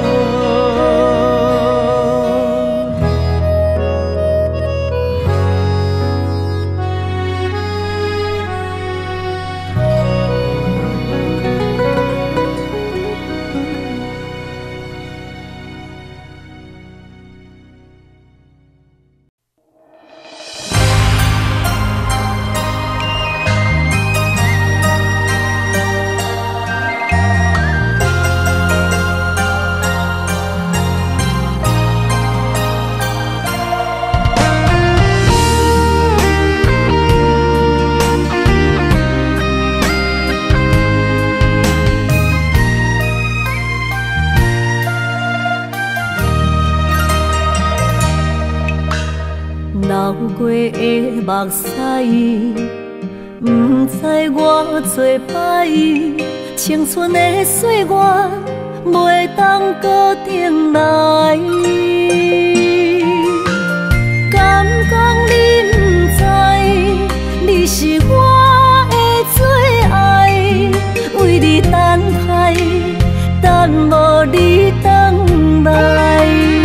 流过的目屎，不知我做摆，青春的岁月袂当搁重来。敢讲你不知，你是我的最爱，为你等待，等无你回来。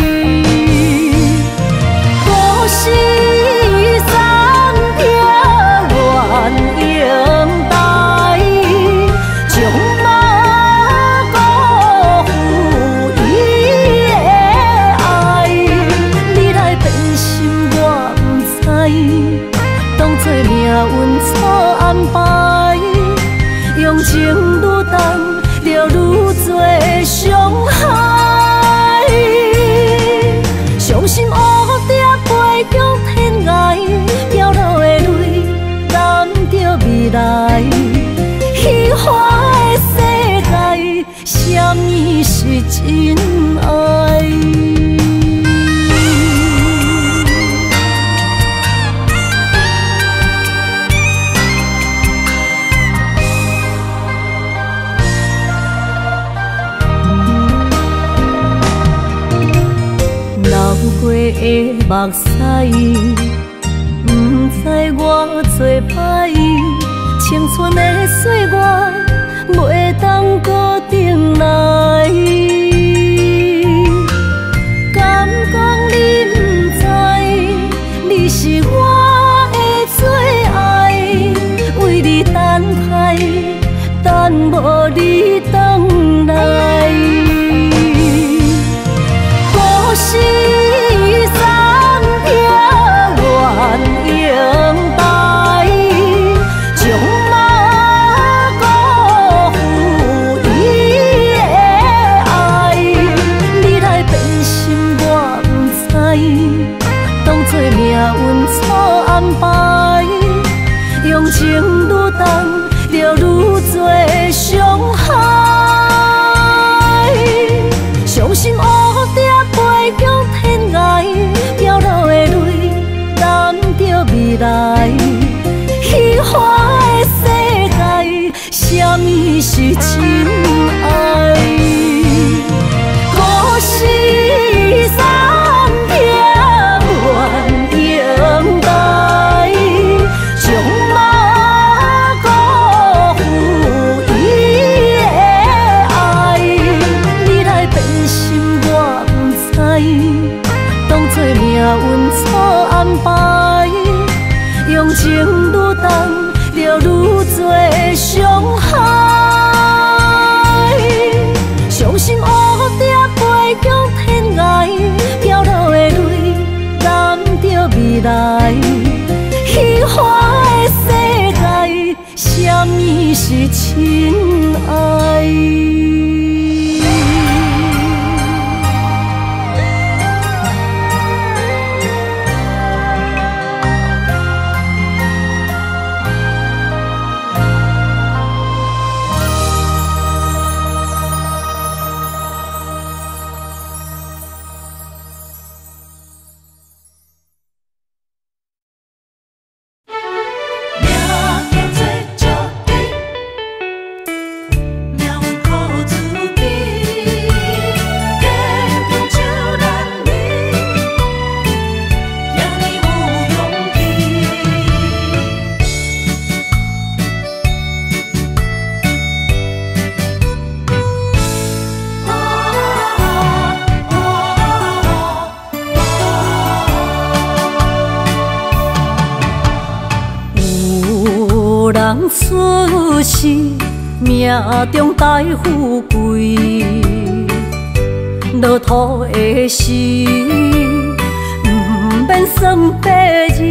故事暂停，愿应待，将马辜负伊的爱。 的目屎，不知我做歹，青春的岁月袂当搁重来。敢讲你不知，你是我的最爱，为你等待，等无你回来。故事三篇愿永代，将马辜负伊的爱。你来变心我不知，当作命运错安排，用情愈重，就愈多伤害。伤心乌蝶飞向天涯，飘落的泪染着未来。虚幻的世界，什么是真爱？故事三篇愿永代，将马辜负伊的爱。你来变心我不知，当作命运错安排，用情愈重，就愈多伤害。伤心乌蝶飞向天涯，飘落的泪染着未来。虚幻的世界，什么是真爱？人出世，命中带富贵，落土的时，不免算白字。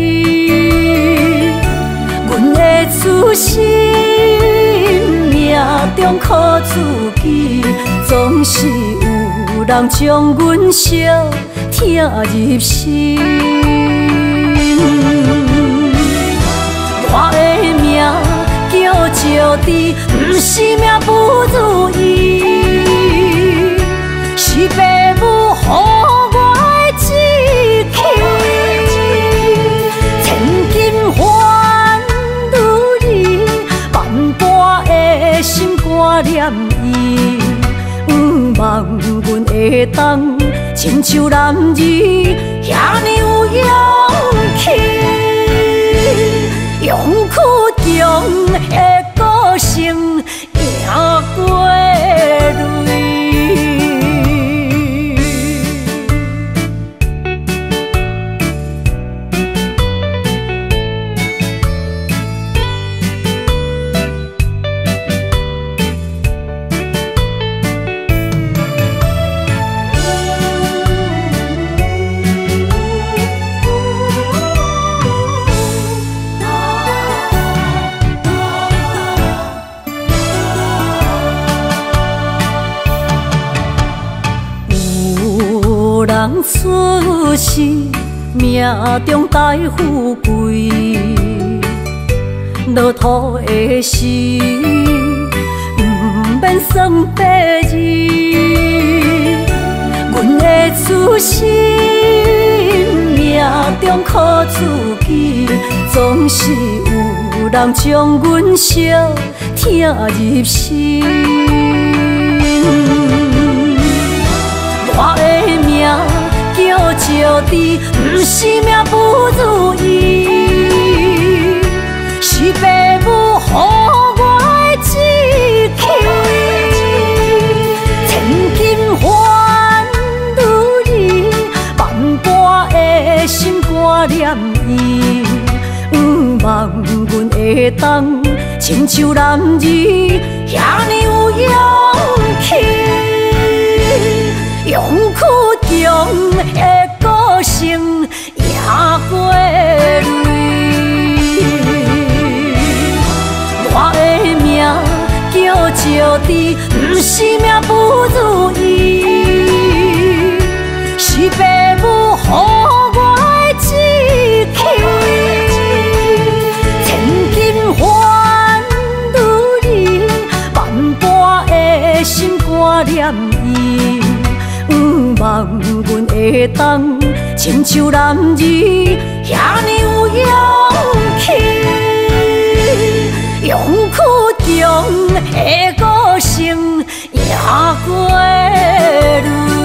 阮的出身，命中靠自己，总是有人将阮惜听入心。我的命叫石地，不是命不如意，是父母予我的志气。千金换如意，万般的心挂念伊，不望阮会当亲像男儿遐尼有勇气。勇屈强的个性，赢过泪。人出世，命中带富贵，落土的时，不免算白字。阮的出身，命中靠自己，总是有人将阮惜听入心。我的命叫石伫，不是命不如意，是父母予我的志气。千金换如意，万般的心肝念伊。望阮会当亲像男儿遐尼有勇气，勇气中的个性赢过泪。我的命叫石滴，不是命不如意，是父母予我的志气。心肝念伊，望阮会当亲像男儿遐尼有勇气，勇气中的个性赢过泪。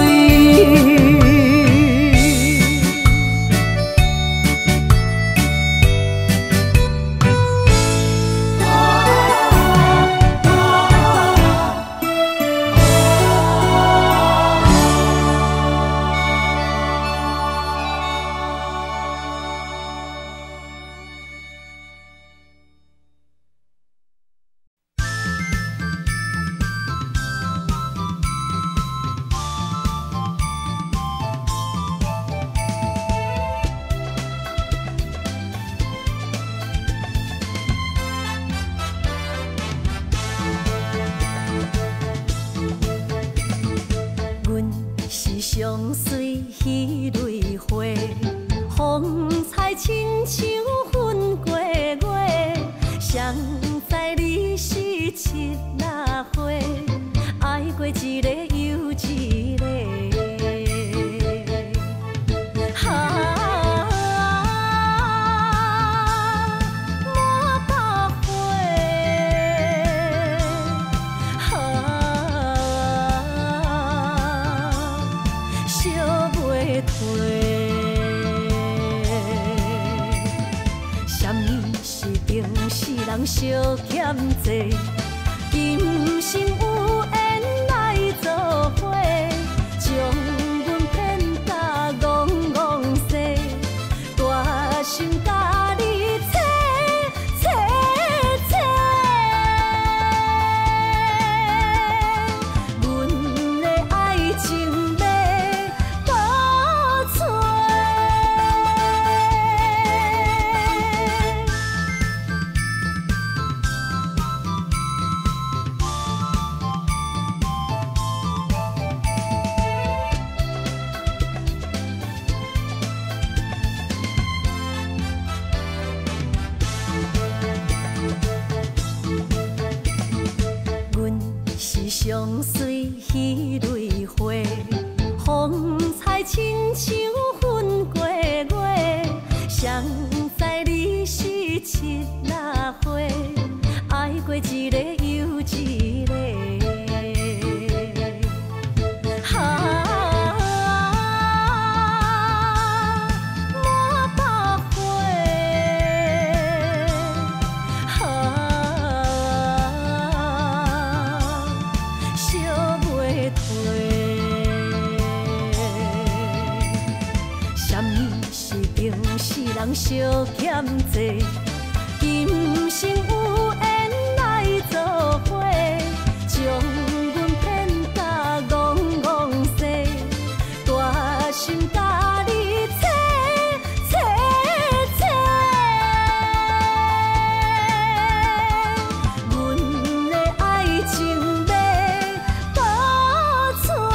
相随彼蕊花，风采亲像云过月。谁知你是七若花，爱过一个又一个。人相欠债，今生有缘来作伙，将阮骗甲戆戆西，大心甲你切切切，阮的爱情要倒找。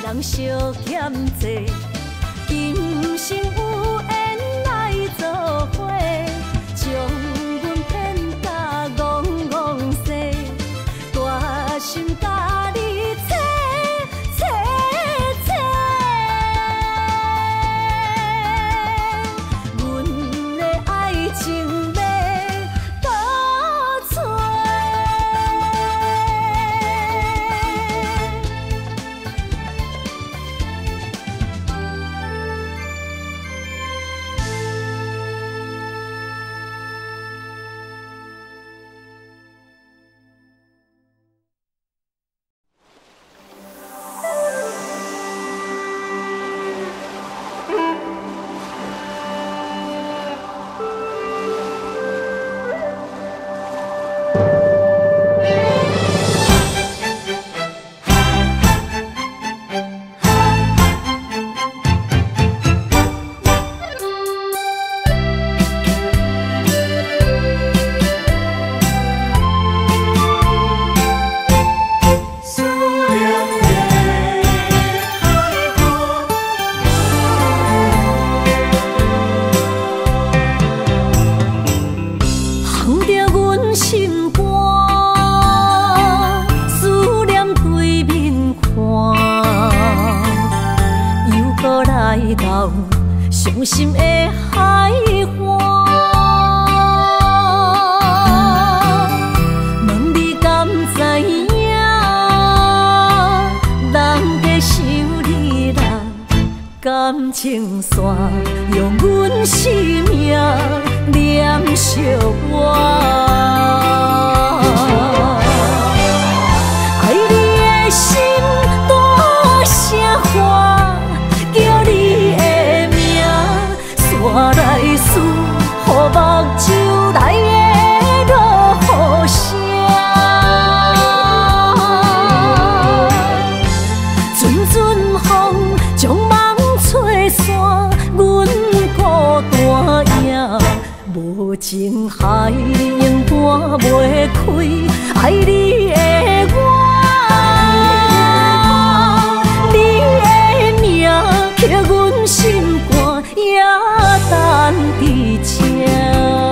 人相欠债，今生有缘来做伙，将阮骗甲戆戆西，大心甲你切切切，阮的爱情要倒找。伤心的海岸，问你敢知影？人在想你啦，感情线用阮生命念惜我。爱你的心大声喊，叫你的名，山来思，予目睭内的落雨声。阵阵风将梦吹散，阮孤单影，无情海永搬袂开，爱你的我。刻阮心肝，也等伫这。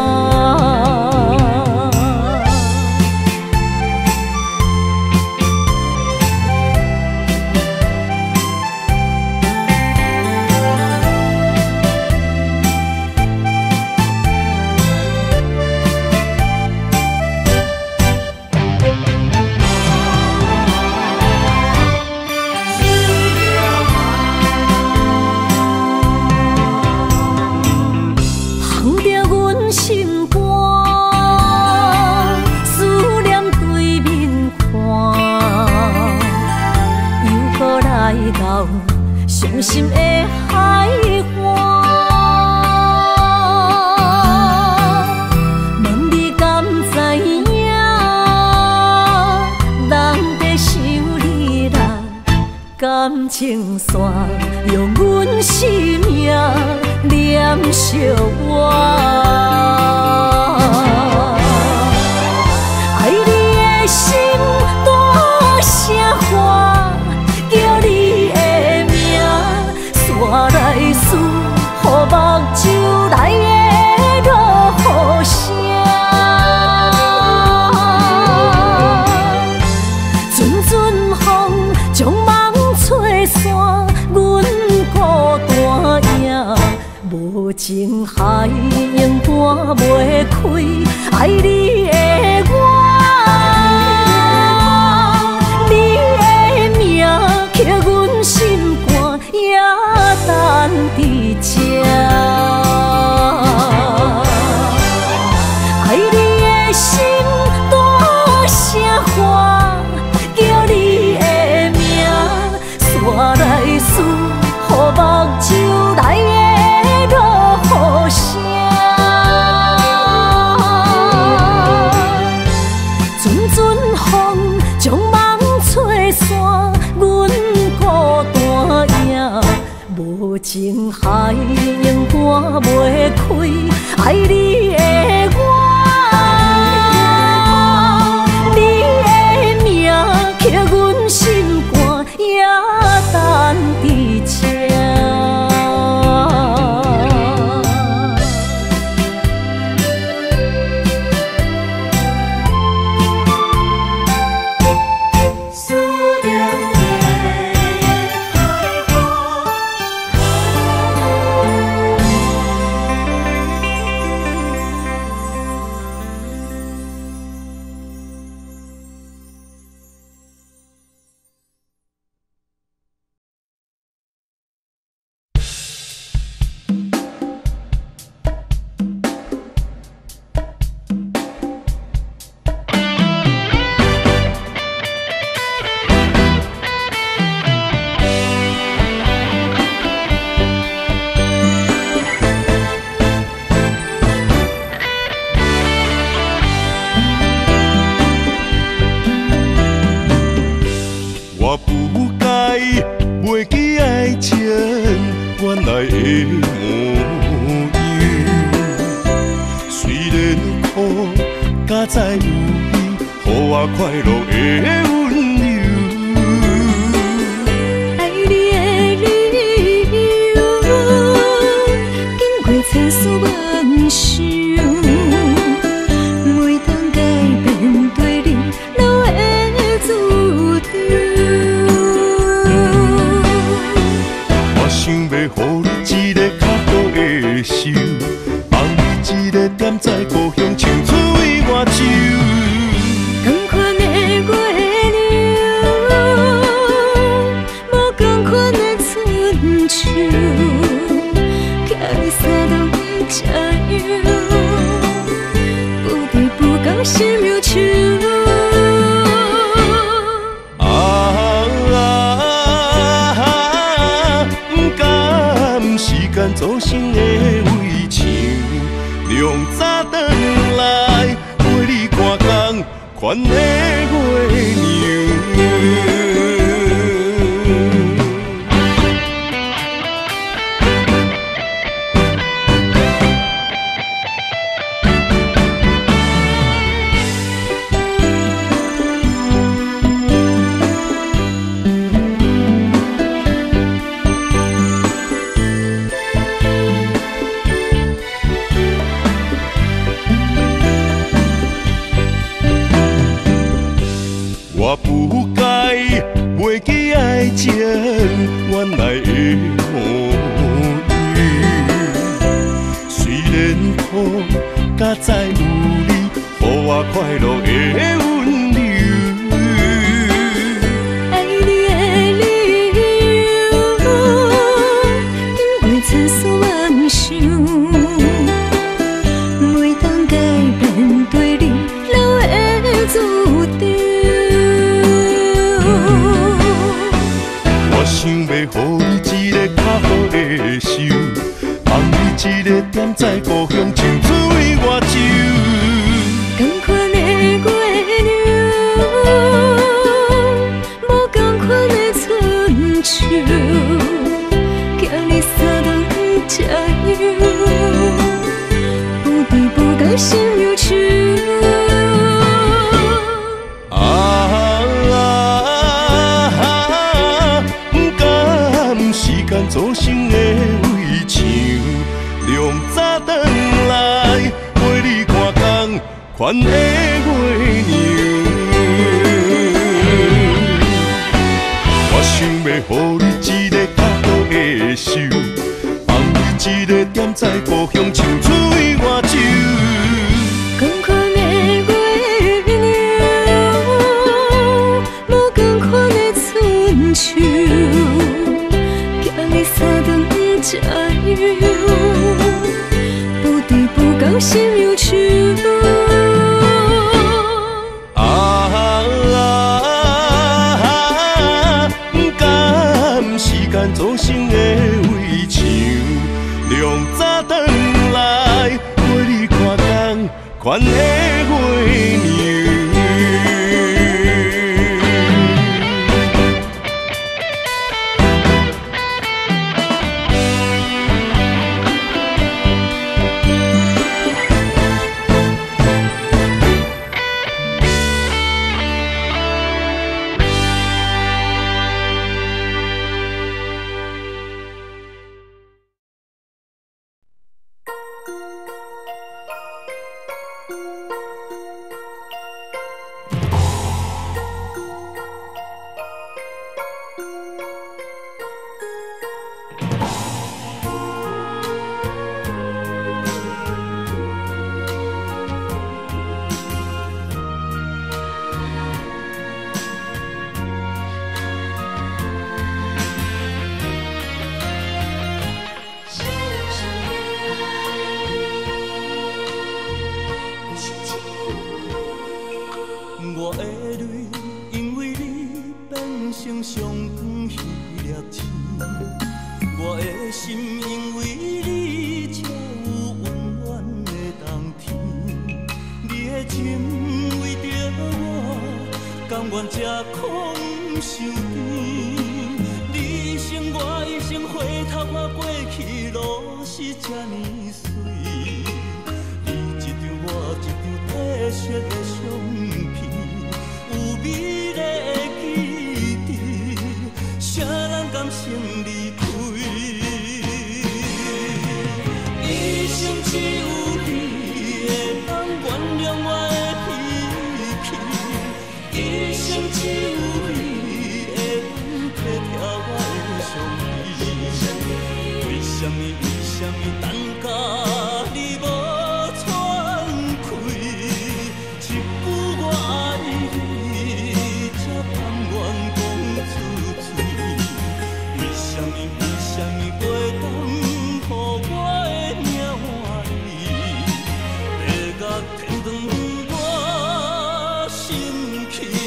伤心的海岸，问你敢知影？人在想你啦，感情线用阮生命念惜我。爱你的心大声喊，叫你的名，山来思，予目睭内的落雨声。阵阵风将梦吹散，阮孤单影，无情海永搬袂开，爱你的我。刻阮心肝，也等伫这。爱你的心大声喊，叫你的名，山来思，予目睭内的落雨声。阵阵风将梦吹散。无情海永搬袂开，爱你的我，你的名，刻阮心肝，也袂记爱情原来的模样。虽然苦，才知有你，予我快乐的温柔。 爱你的理由，经过千丝万绪，每当改变对你留的注定。 我想要予你一个较好的手，放你一个点在故乡，青出于外州。 同款的月亮，无同款的春秋，寄你三冬这样，不离不讲心忧愁。 祖先的围墙，凉早转来陪你看工，款的月娘。我不该袂记爱情原来的模样，虽然苦，才知有你，予我快乐的温柔。 爱你的理由，经过千丝万绪，每当改变对你留的注定。 想要予你一个较好的手，放你一个点在故乡，青出于外州。 同款的月亮，无同款的春秋，寄你三冬这样，不离不讲心忧愁。祖先的围墙，凉早转来陪你看工，款的月娘。我想要予你一个较好的手，放你一个点在故乡，青出于外州。 同款的月亮，无同款的春秋。三冬这样，不离不讲心忧愁。 啊啊！不甘时间造成的围墙，凉早转来陪你看工，款的月娘。 我的泪因为你变成上光迄粒天，我的心因为你才有温暖的冬天。你的情为着我，甘愿吃苦不受甜。你头看过去路是这呢水，你一张我一张褪色的相片，有美丽的记忆，啥人甘心离开？一生只有你会当原谅我的脾气，一生只有你会当体贴我的伤悲。为什么为什么等甲你无喘气？一句我爱你，才甘愿讲出嘴。为什么为什么袂当予我的命换你，要甲天长我心去？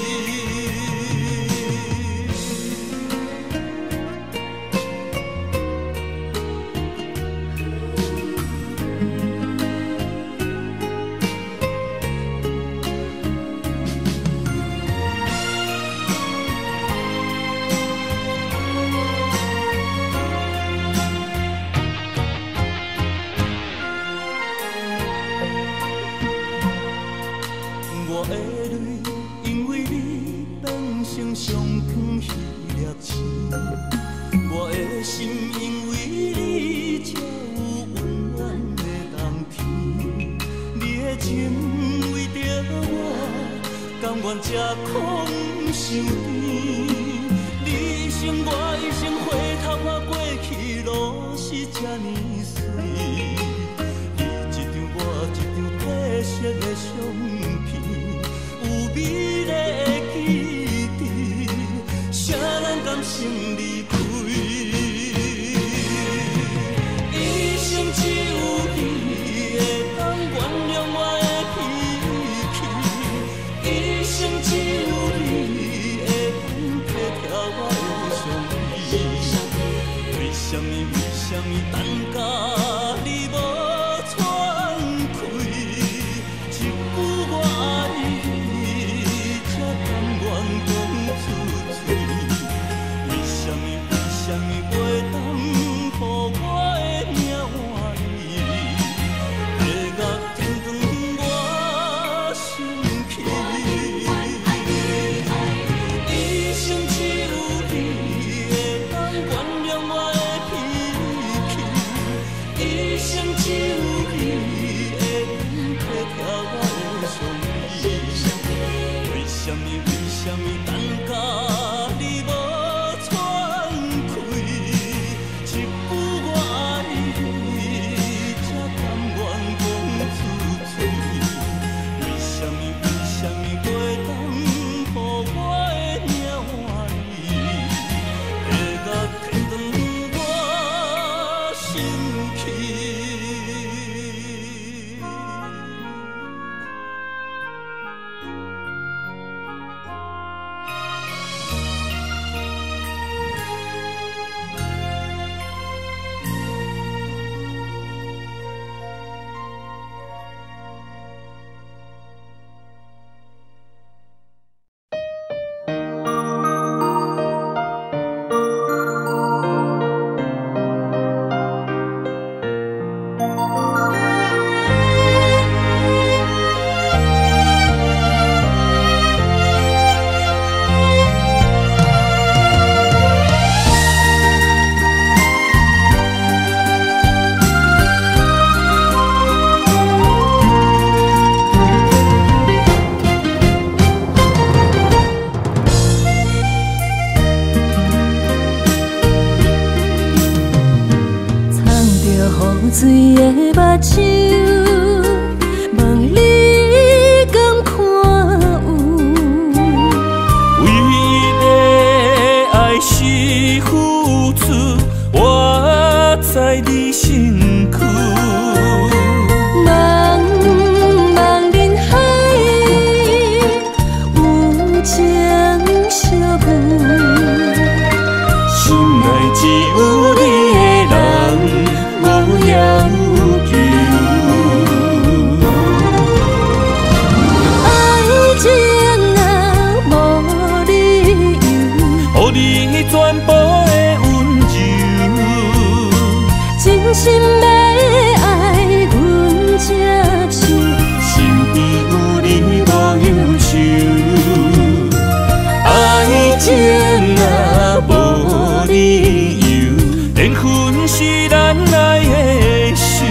我的泪，因为你变成上远迄粒星；我的心，因为你才有温暖的冬天。你的情为着我，甘愿吃空伤甜。你一生我一生，回头看过去路是这呢水。你一张我一张褪色的相片。有美丽的记忆，啥人甘心离开？一生只有你会当原谅我的脾气，一生只有你会当体贴我的伤悲。为什么为什么等甲你无喘气？一句我爱你，才甘愿讲出嘴。为什么为什么袂当予我的命换你，要甲天长我心去？一生只有你会当原谅我的脾气，一生只有你会当体贴我的伤悲。为什么为什么等甲你无喘气？一句我爱你，才甘愿讲出嘴。为什么为什么袂当予我的命换你，要甲天长我心去？ 水的目睭，问你敢看有？ 为了爱是付出，我在你身躯。 茫茫人海，有情相伴， 心内只有你的人。无要求。 心要爱阮才受， 身边有你无忧愁，爱情若无理由，连分是咱来的受。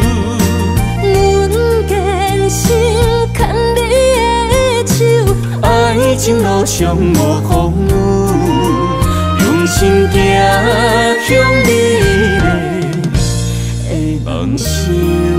阮坚心牵你的手， 爱情路上无风雨，用心行向美丽的梦想。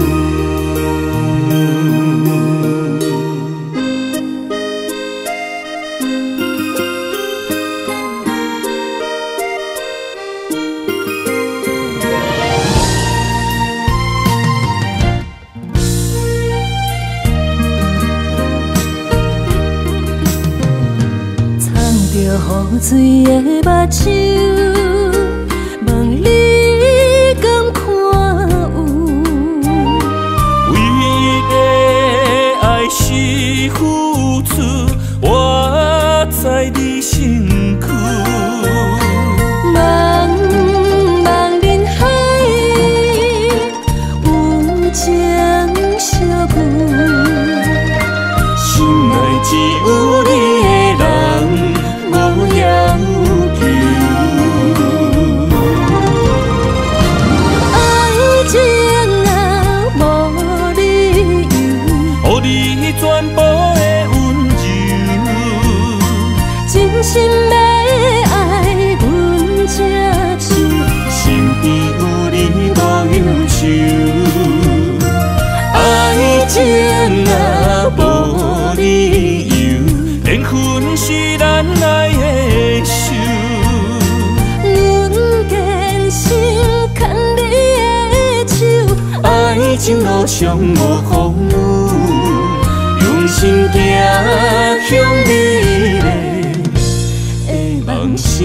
雨水的目睭，问你敢看有？ 唯一的爱是付出，我在你身躯。 茫茫人海，有情相伴， 心内只有你的人。无要求， 爱情若无理由， 予你全部的温柔， 真心要爱阮才受， 身边有你无忧愁，爱情若无理由，缘分是咱来的受。 阮坚心牵你的手， 爱情路上无风雨，用心行向美丽的梦想。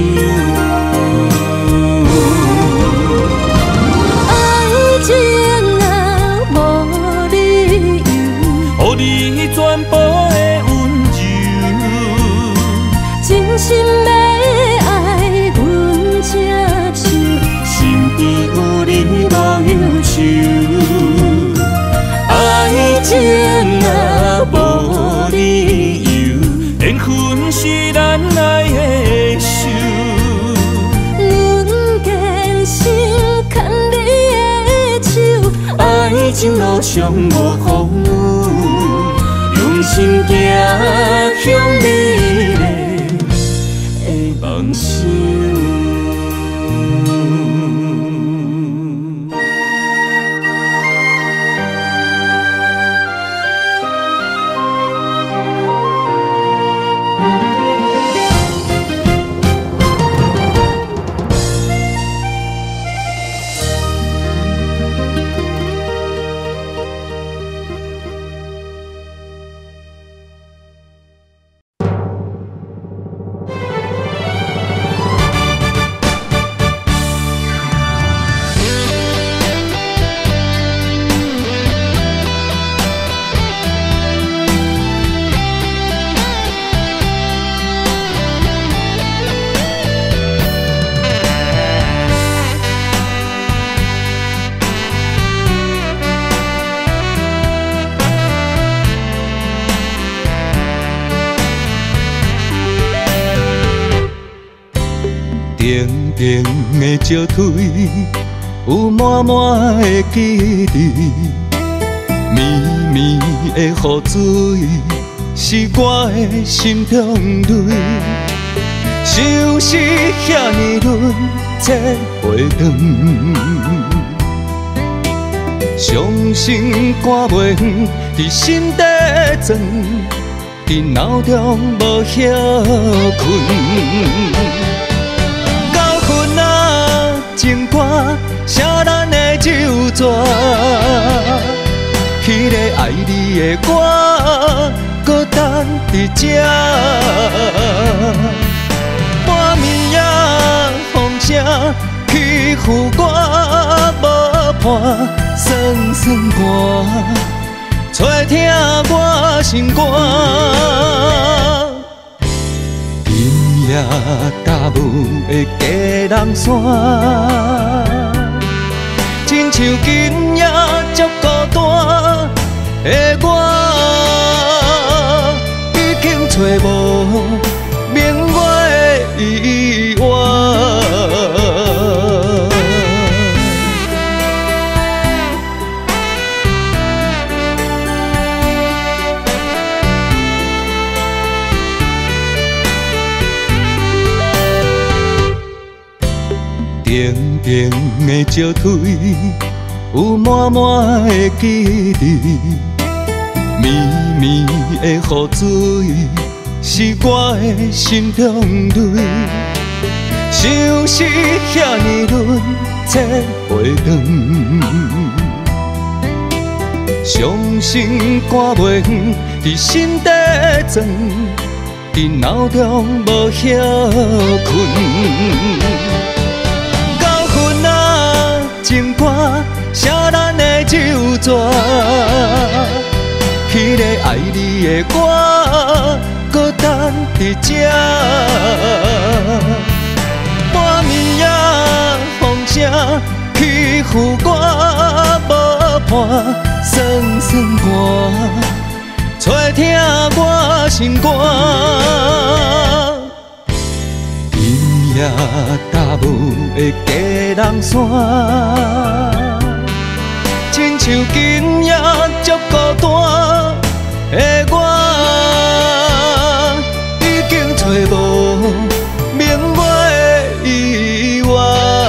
爱情若无理由， 予你全部的温柔， 真心要爱阮才受， 身边有你无忧愁，爱情若无理由，缘分是咱来的受。 阮坚心牵你的手， 爱情路上无风雨，用心行向美丽的梦想。 静静的石腿，有满满的记忆。绵绵的雨水，是我的心中泪。相识遐尼轮，这回长。伤心肝袂远，伫心底钻，伫脑中无歇困。情歌写咱的旧纸，迄个爱你的我，搁等伫这。半暝夜风声欺负我，无伴酸酸歌，吹疼我心肝。今夜大雾的鸡笼山， 亲像今夜足孤单的我，已经找无明月的依偎。平平的石堆，有满满的记忆。绵绵的雨水，是我的心中泪。相识遐尼轮，切袂长。伤心肝袂远，伫心底钻，伫脑中无歇困。情歌写咱的旧纸，迄个爱你的我，搁等伫这。半暝夜风声欺负我，无伴酸酸寒，吹疼我心肝。夜踏雾的佳人山，亲像今夜足孤单的我，已经找无明月的依偎。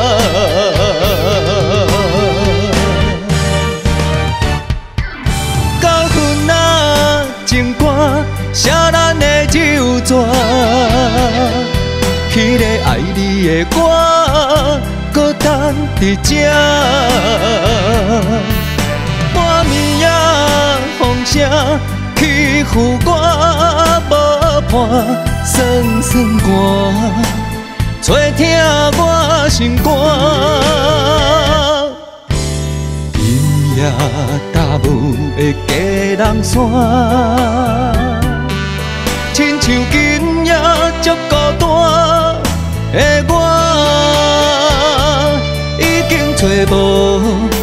到分啊，情歌写咱的旧纸。迄个爱你的我，搁等伫这。半暝夜风声欺负我，无伴酸酸寒，吹疼我心肝。今夜踏雾的佳人山，亲像今夜足孤单。的我已经找无